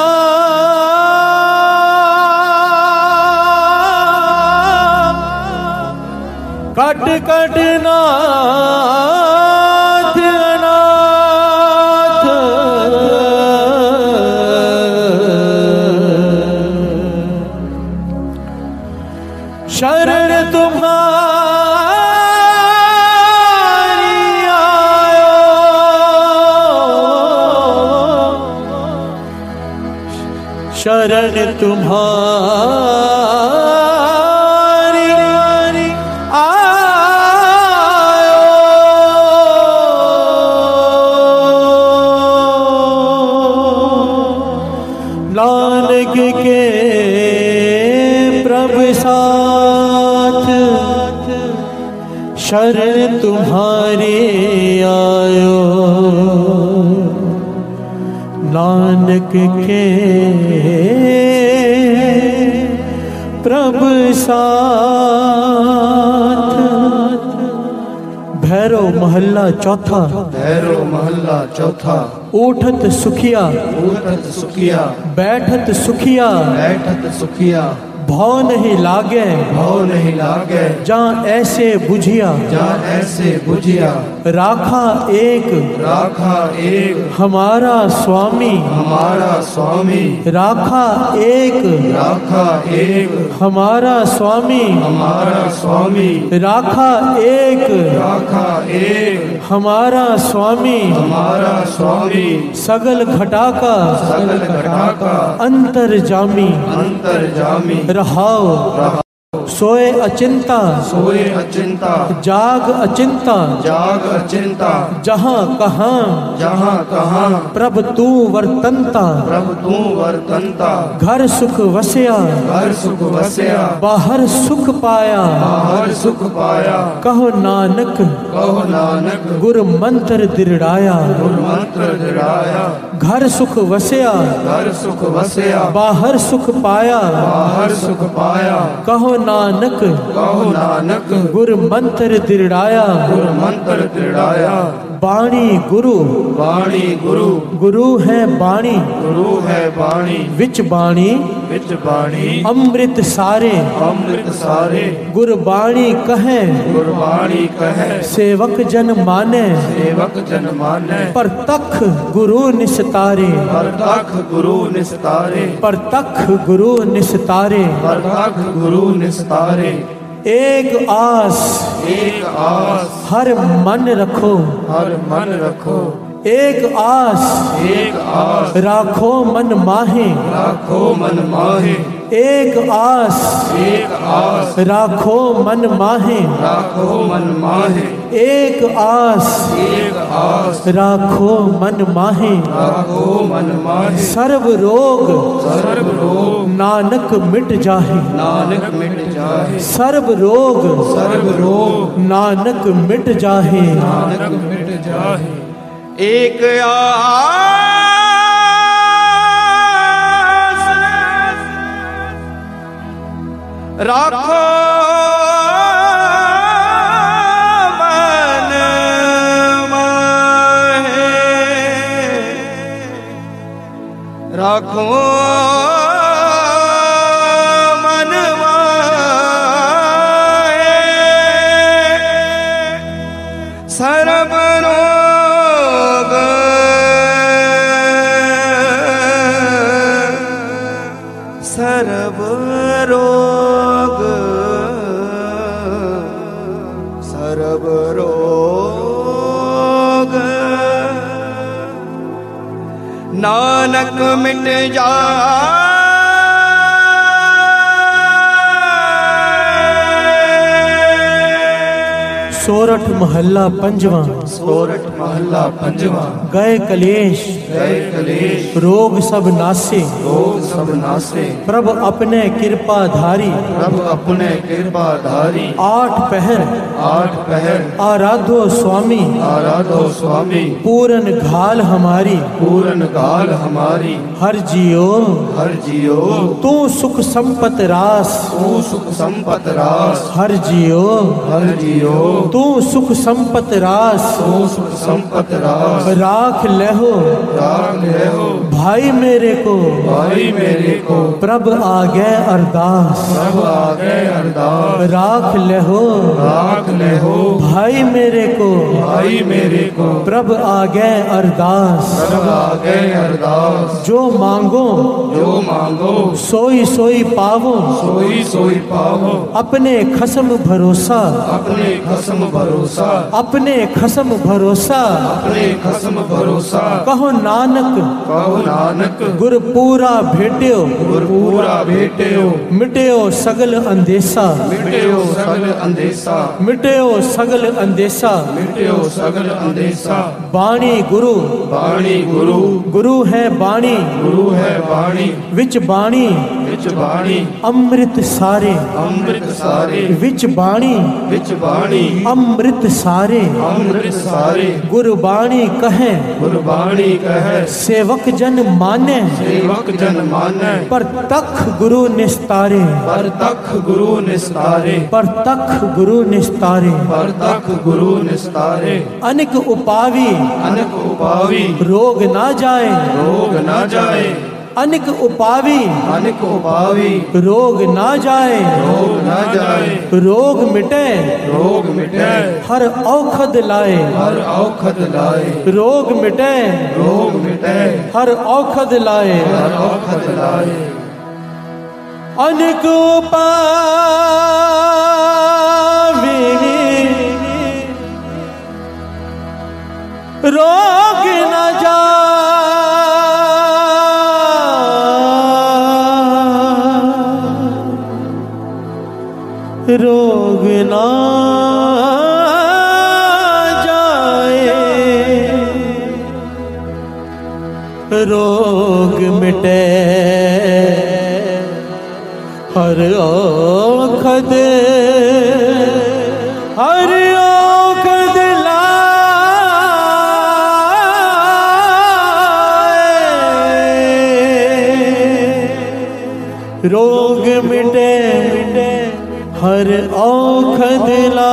कट कट नाथ अनाथ शरण तुम्हारी आयो शरण तुम्हारी नानक के प्रभु साथ शरण तुम्हारे आयो नानक के प्रभु साथ। भैरव महल्ला चौथा भैरव महल्ला चौथा। उठत सुखिया उठत सुखिया बैठत सुखिया बैठत सुखिया भौ नहीं लागे भौ नहीं लागे जहाँ ऐसे बुझिया जहाँ ऐसे बुझिया राखा एक राखा एक हमारा स्वामी हमारा स्वामी राखा एक राखा एक हमारा स्वामी हमारा स्वामी राखा एक राखा एक हमारा स्वामी हमारा स्वामी सगल घटा का सगल घटा का अंतर जामी अंतर जामी रहाओ सोए अचिंता सोए अचिंता जाग अचिंता जाग अचिंता जहाँ कहाँ जहाँ कहाँ प्रभ तू वर्तनता प्रभ तू वर्तनता घर सुख वसया घर सुख वसया बाहर सुख पाया बाहर सुख पाया कहो नानक कहो नानक गुरु मंत्र दृढ़ाया गुरु मंत्र दृढ़ाया घर सुख वसया घर सुख वसया बाहर सुख पाया बाहर सुख पाया कहो नानक कहो नानक गुरु मंत्र दृढ़ाया गुरु मंत्र दृढ़ाया बाणी गुरु वाणी गुरु गुरु है बाणी गुरु है वाणी विच बाणी विच वाणी अमृत सारे अमृत सारे गुरु बाणी कहे गुरबाणी कहे सेवक जन माने सेवक जन माने परतख गुरु निस्तारे परतख गुरु निस्तारे परतख गुरु निस्तारे परतख गुरु निस्तारे एक आस एक आस हर मन रखो हर मन रखो एक आस एक आस राखो मन माहे राखो मन माहे एक आस एक आस राखो मन माहे राखो मन माहे एक आस एक आस राखो मन माहे राखो मन माहे सर्व रोग सर्व रोग नानक मिट जाहे नानक मिट जाहे सर्व रोग सर्व रोग नानक मिट जाहे नानक मिट जाहे एक आस राखो मन माहे राखो मन माहे सर्व रोग सर्व रोग सर्व रोग नानक मिट जा सोरठ महल्ला पंजवा सोरठ महल्ला पंजवा गए कलेश गए कलेश रोग सब नासे रोग सब नासे प्रभ अपने कृपा धारी प्रभ अपने कृपा धारी आठ पहर आठ पहर आराधो स्वामी आराधो स्वामी पूरन घाल हमारी पूरन गाल हमारी हर जियो हर जियो तू सुख संपत रास तू सुख संपत रास हर जियो हर जियो तू सुख संपत रास तू सुख संपत रास राख लेहो राख लेहो भाई मेरे को भाई मेरे को प्रभ आगे अरदास प्रभ आगे अरदास राख लेहो राख लेहो भाई मेरे को भाई मेरे को प्रभ आगे अरदास प्रभ आगे अरदास जो मांगो जो मांगो सोई सोई पावो सोई सोई पावो अपने खसम भरोसा अपने खसम भरोसा अपने खसम भरोसा अपने खसम भरोसा कहो नानक कहो नानक गुर पूरा भेट्यो गुर पूरा भेट्यो मिट्यो सगल अंदेशा मिट्यो सगल अंदेशा मिट्यो सगल अंदेशा मिट्यो सगल अंदेशा बाणी गुरु बाणी गुरु गुरु है बाणी गुरु है बाणी विच बाणी विच बाणी अमृत सारे अमृत सारे विच बाणी विच बाणी अमृत सारे अमृत सारे गुरबाणी कहे गुरबाणी कहे सेवक जन माने सेवक जन माने पर तख गुरु निस्तारे पर तख गुरु निस्तारे पर तख गुरु निस्तारे पर तख गुरु निस्तारे अनेक उपावी अनेक उपावी रोग ना जाए रोग ना जाए अनेक उपावी अनेक उपावी रोग ना जाए रोग ना जाए रोग मिटे रोग मिटे हर औखद लाए हर औखद लाए रोग मिटे रोग मिटे हर औखद लाए हर औखद लाए अनेक उपावी रोग न जाए रोग ना जाए रोग मिटे हर औखद हर औखद लाए रोग मिटे हर औखद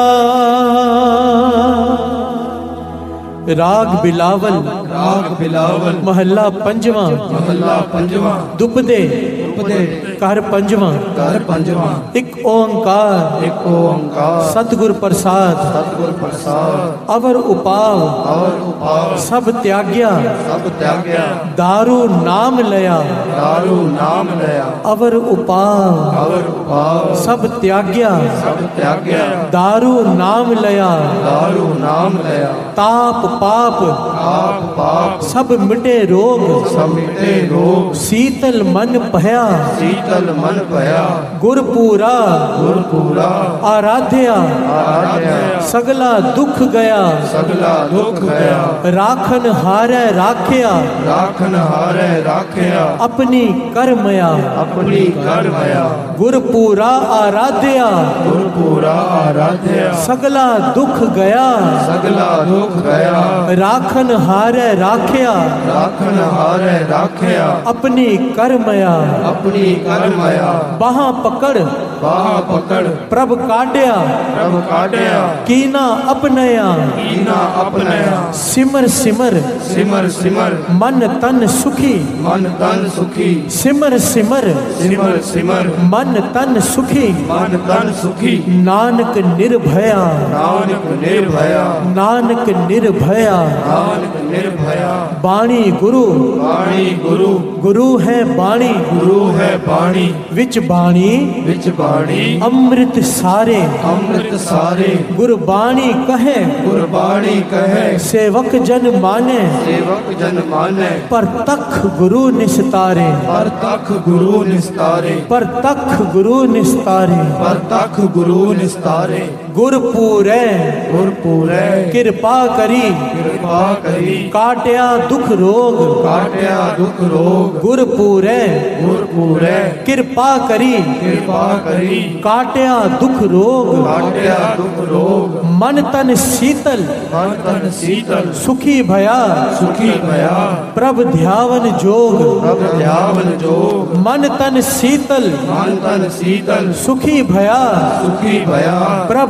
लाए राग बिलावल राग बिलावल महला पंजवा महला पंजवा दुपदे दुपदे कर पंजवा कर पंजवा एक ओंकार एक ओंकार सतगुर प्रसाद सतगुर प्रसाद अवर उपाव और उपाव सब त्याग्या सब त्याग्या दारू नाम लया दारू नाम लया अवर उपाव और उपाव सब त्याग्या सब त्याग्या दारू नाम लया दारू नाम लया ताप पाप आप पाप सब मिटे रोग सब मिटे रोग शीतल मन भया शीतल मन भया गुरपूरा गुरपूरा आराध्या आराध्या सगला दुख गया सगला दुख गया राखन हारे राख्या राखन हारे राख्या अपनी कर्मया अपनी कर्मया गुरपूरा आराध्या गुरपूरा आराध्या सगला दुख गया सगला दुख गया राखन हारे राख्या राखन हारे राख्या अपनी कर्मया अपनी कर्मया बाह पकड़ बाह पकड़ प्रभ काट्या प्रभ काट्या कीना अपनया कीना अपनया सिमर सिमर सिमर सिमर मन तन सुखी मन तन सुखी सिमर सिमर सिमर सिमर मन तन सुखी मन तन सुखी नानक निर्भया नानक निर्भया नानक निर्भया नानक निर्भया बाणी गुरु बाणी गुरु गुरु है बाणी गुरु है बाणी विच बाणी विच बाणी अमृत सारे अमृत सारे गुरबाणी कहे गुरबाणी कहे सेवक जन माने सेवक जन माने पर तख गुरु निस्तारे पर तख गुरु निस्तारे पर तख गुरु निस्तारे पर तख गुरु निस्तारे गुरपूरे गुरपूरे कृपा करी कृपा करी काट्या दुख रोग काट्या दुख रोग गुरपूरे गुरपूरे कृपा करी कृपा करी काट्या दुख रोग काट्या दुख रोग मन तन शीतल मन तन शीतल सुखी भया सुखी भया प्रभ ध्यावन जोग प्रभ ध्यावन जोग मन तन शीतल मन तन शीतल सुखी भया सुखी भया प्रभ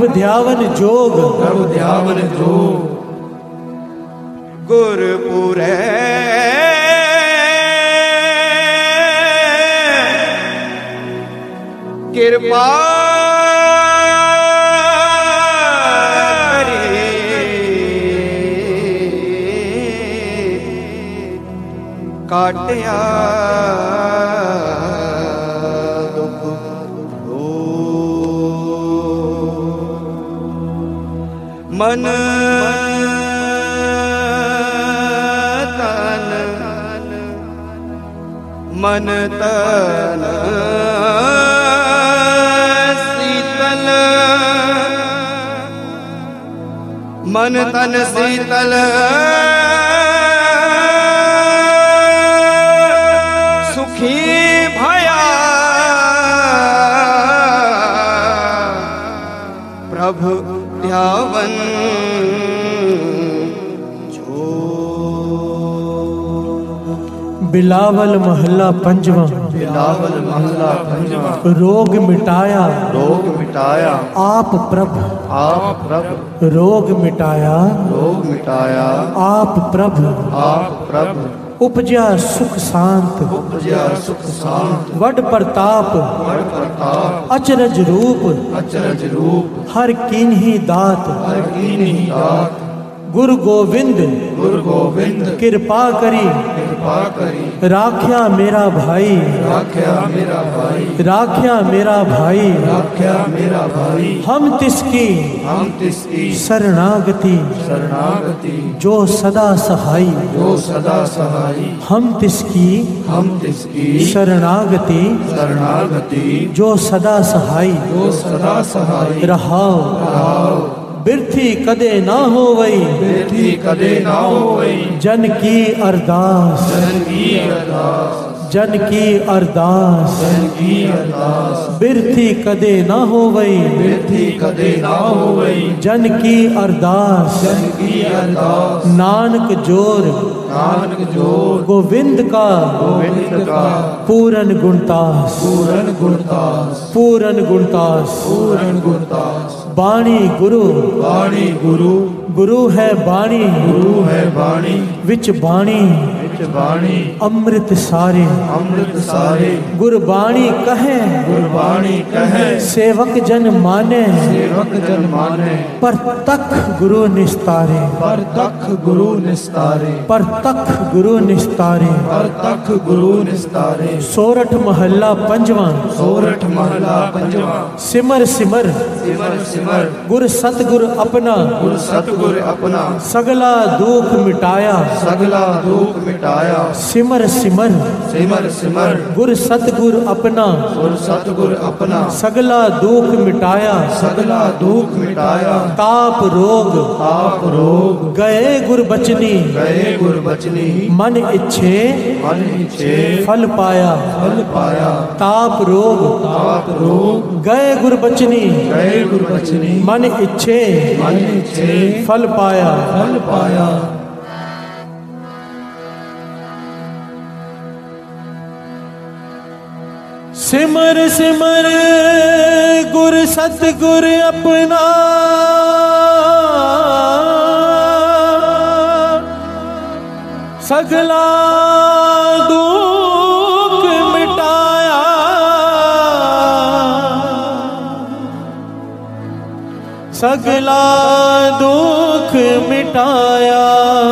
ध्यावन जोग प्रभु ध्यावन जोग गुरपुरे कृपा काटिया दुख दो मन तन मन तन शीतल मन तन शीतल भया प्रभु ध्यावन जो। बिलावल महला पंजवा बिलावल महला पंजवा रोग मिटाया रोग मिटाया आप प्रभु आप प्रभु रोग मिटाया रोग मिटाया आप प्रभु आप प्रभु उपजा सुख शांत उपजा सुख शांत वड प्रताप वड प्रताप अचरज रूप अचरज रूप हर कीन्ही दात हर कीन्ही दात गुरु गोविंद गुरु गोविंद कृपा करी कृपा करी राख्या मेरा भाई राख्या मेरा भाई राख्या मेरा भाई राख्या मेरा भाई हम तिसकी हम तिसकी शरणागति शरणागति जो सदा सहाई जो सदा सहाई हम तिसकी हम तिसकी शरणागति शरणागति जो सदा सहाई जो सदा सहाई रहाओ रहाओ बिरथी कदे ना हो वही बिरथी कदे ना हो वही जन की अरदास जन की अरदास जन की अरदास जन की अरदास बिरथी कदे ना हो वही बिरथी कदे ना हो वही जन की अरदास जन की अरदास नानक जोर नानक जोर गोविंद का गोविंद का पूरन गुणतास पूरन गुणतास पूरन गुणतास पूरन गुणतास बाणी गुरु बाणी गुरु गुरु है बाणी गुरु है बाणी विच बाणी विच बाणी अमृत सारे अमृत सारे गुरबाणी कहे गुरबाणी कहे सेवक जन माने सेवक जन माने पर तक गुरु निस्तारे पर तक गुरु निस्तारे पर तक गुरु निस्तारे पर तक गुरु निस्तारे सोरठ महला पंजवा सोरठ महला पंजवा सिमर सिमर सिमर सिमर गुर सतगुर अपना गुर सतगुर अपना सगला दुख मिटाया सगला दुख मिटाया सिमर सिमर सिमर सिमर गुर सतगुर अपना गुर सतगुर अपना सगला दुख मिटाया सगला दुख मिटाया ताप रोग ताप रोग गए गुर बचनी गए गुर बचनी मन इच्छे मन इच्छे फल पाया फल पाया ताप रोग ताप रोग गए गुर बचनी गए गुर बचनी मन इच्छे मन इच्छे फल पाया फल पाया सिमर सिमर गुर सतगुर अपना सगला दुख मिटाया सगला दुख मिटाया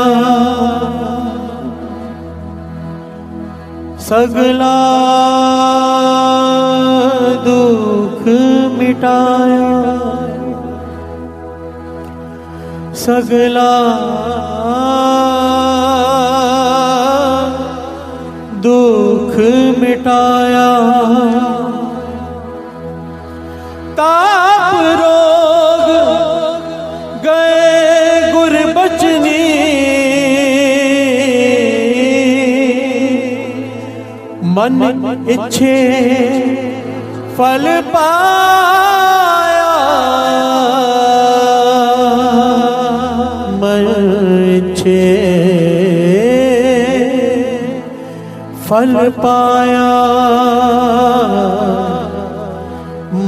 सगला दुख मिटाया सगला दुख मिटाया ताप रोग गए गुर बचनी मन इच्छे फल पाया मन इच्छे फल पाया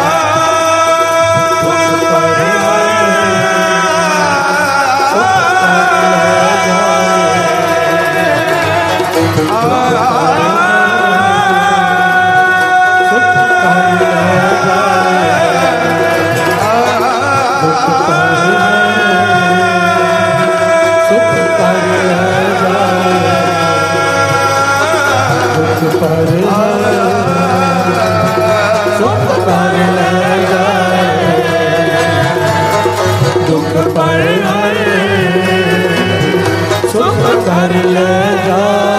सुख कर ले जा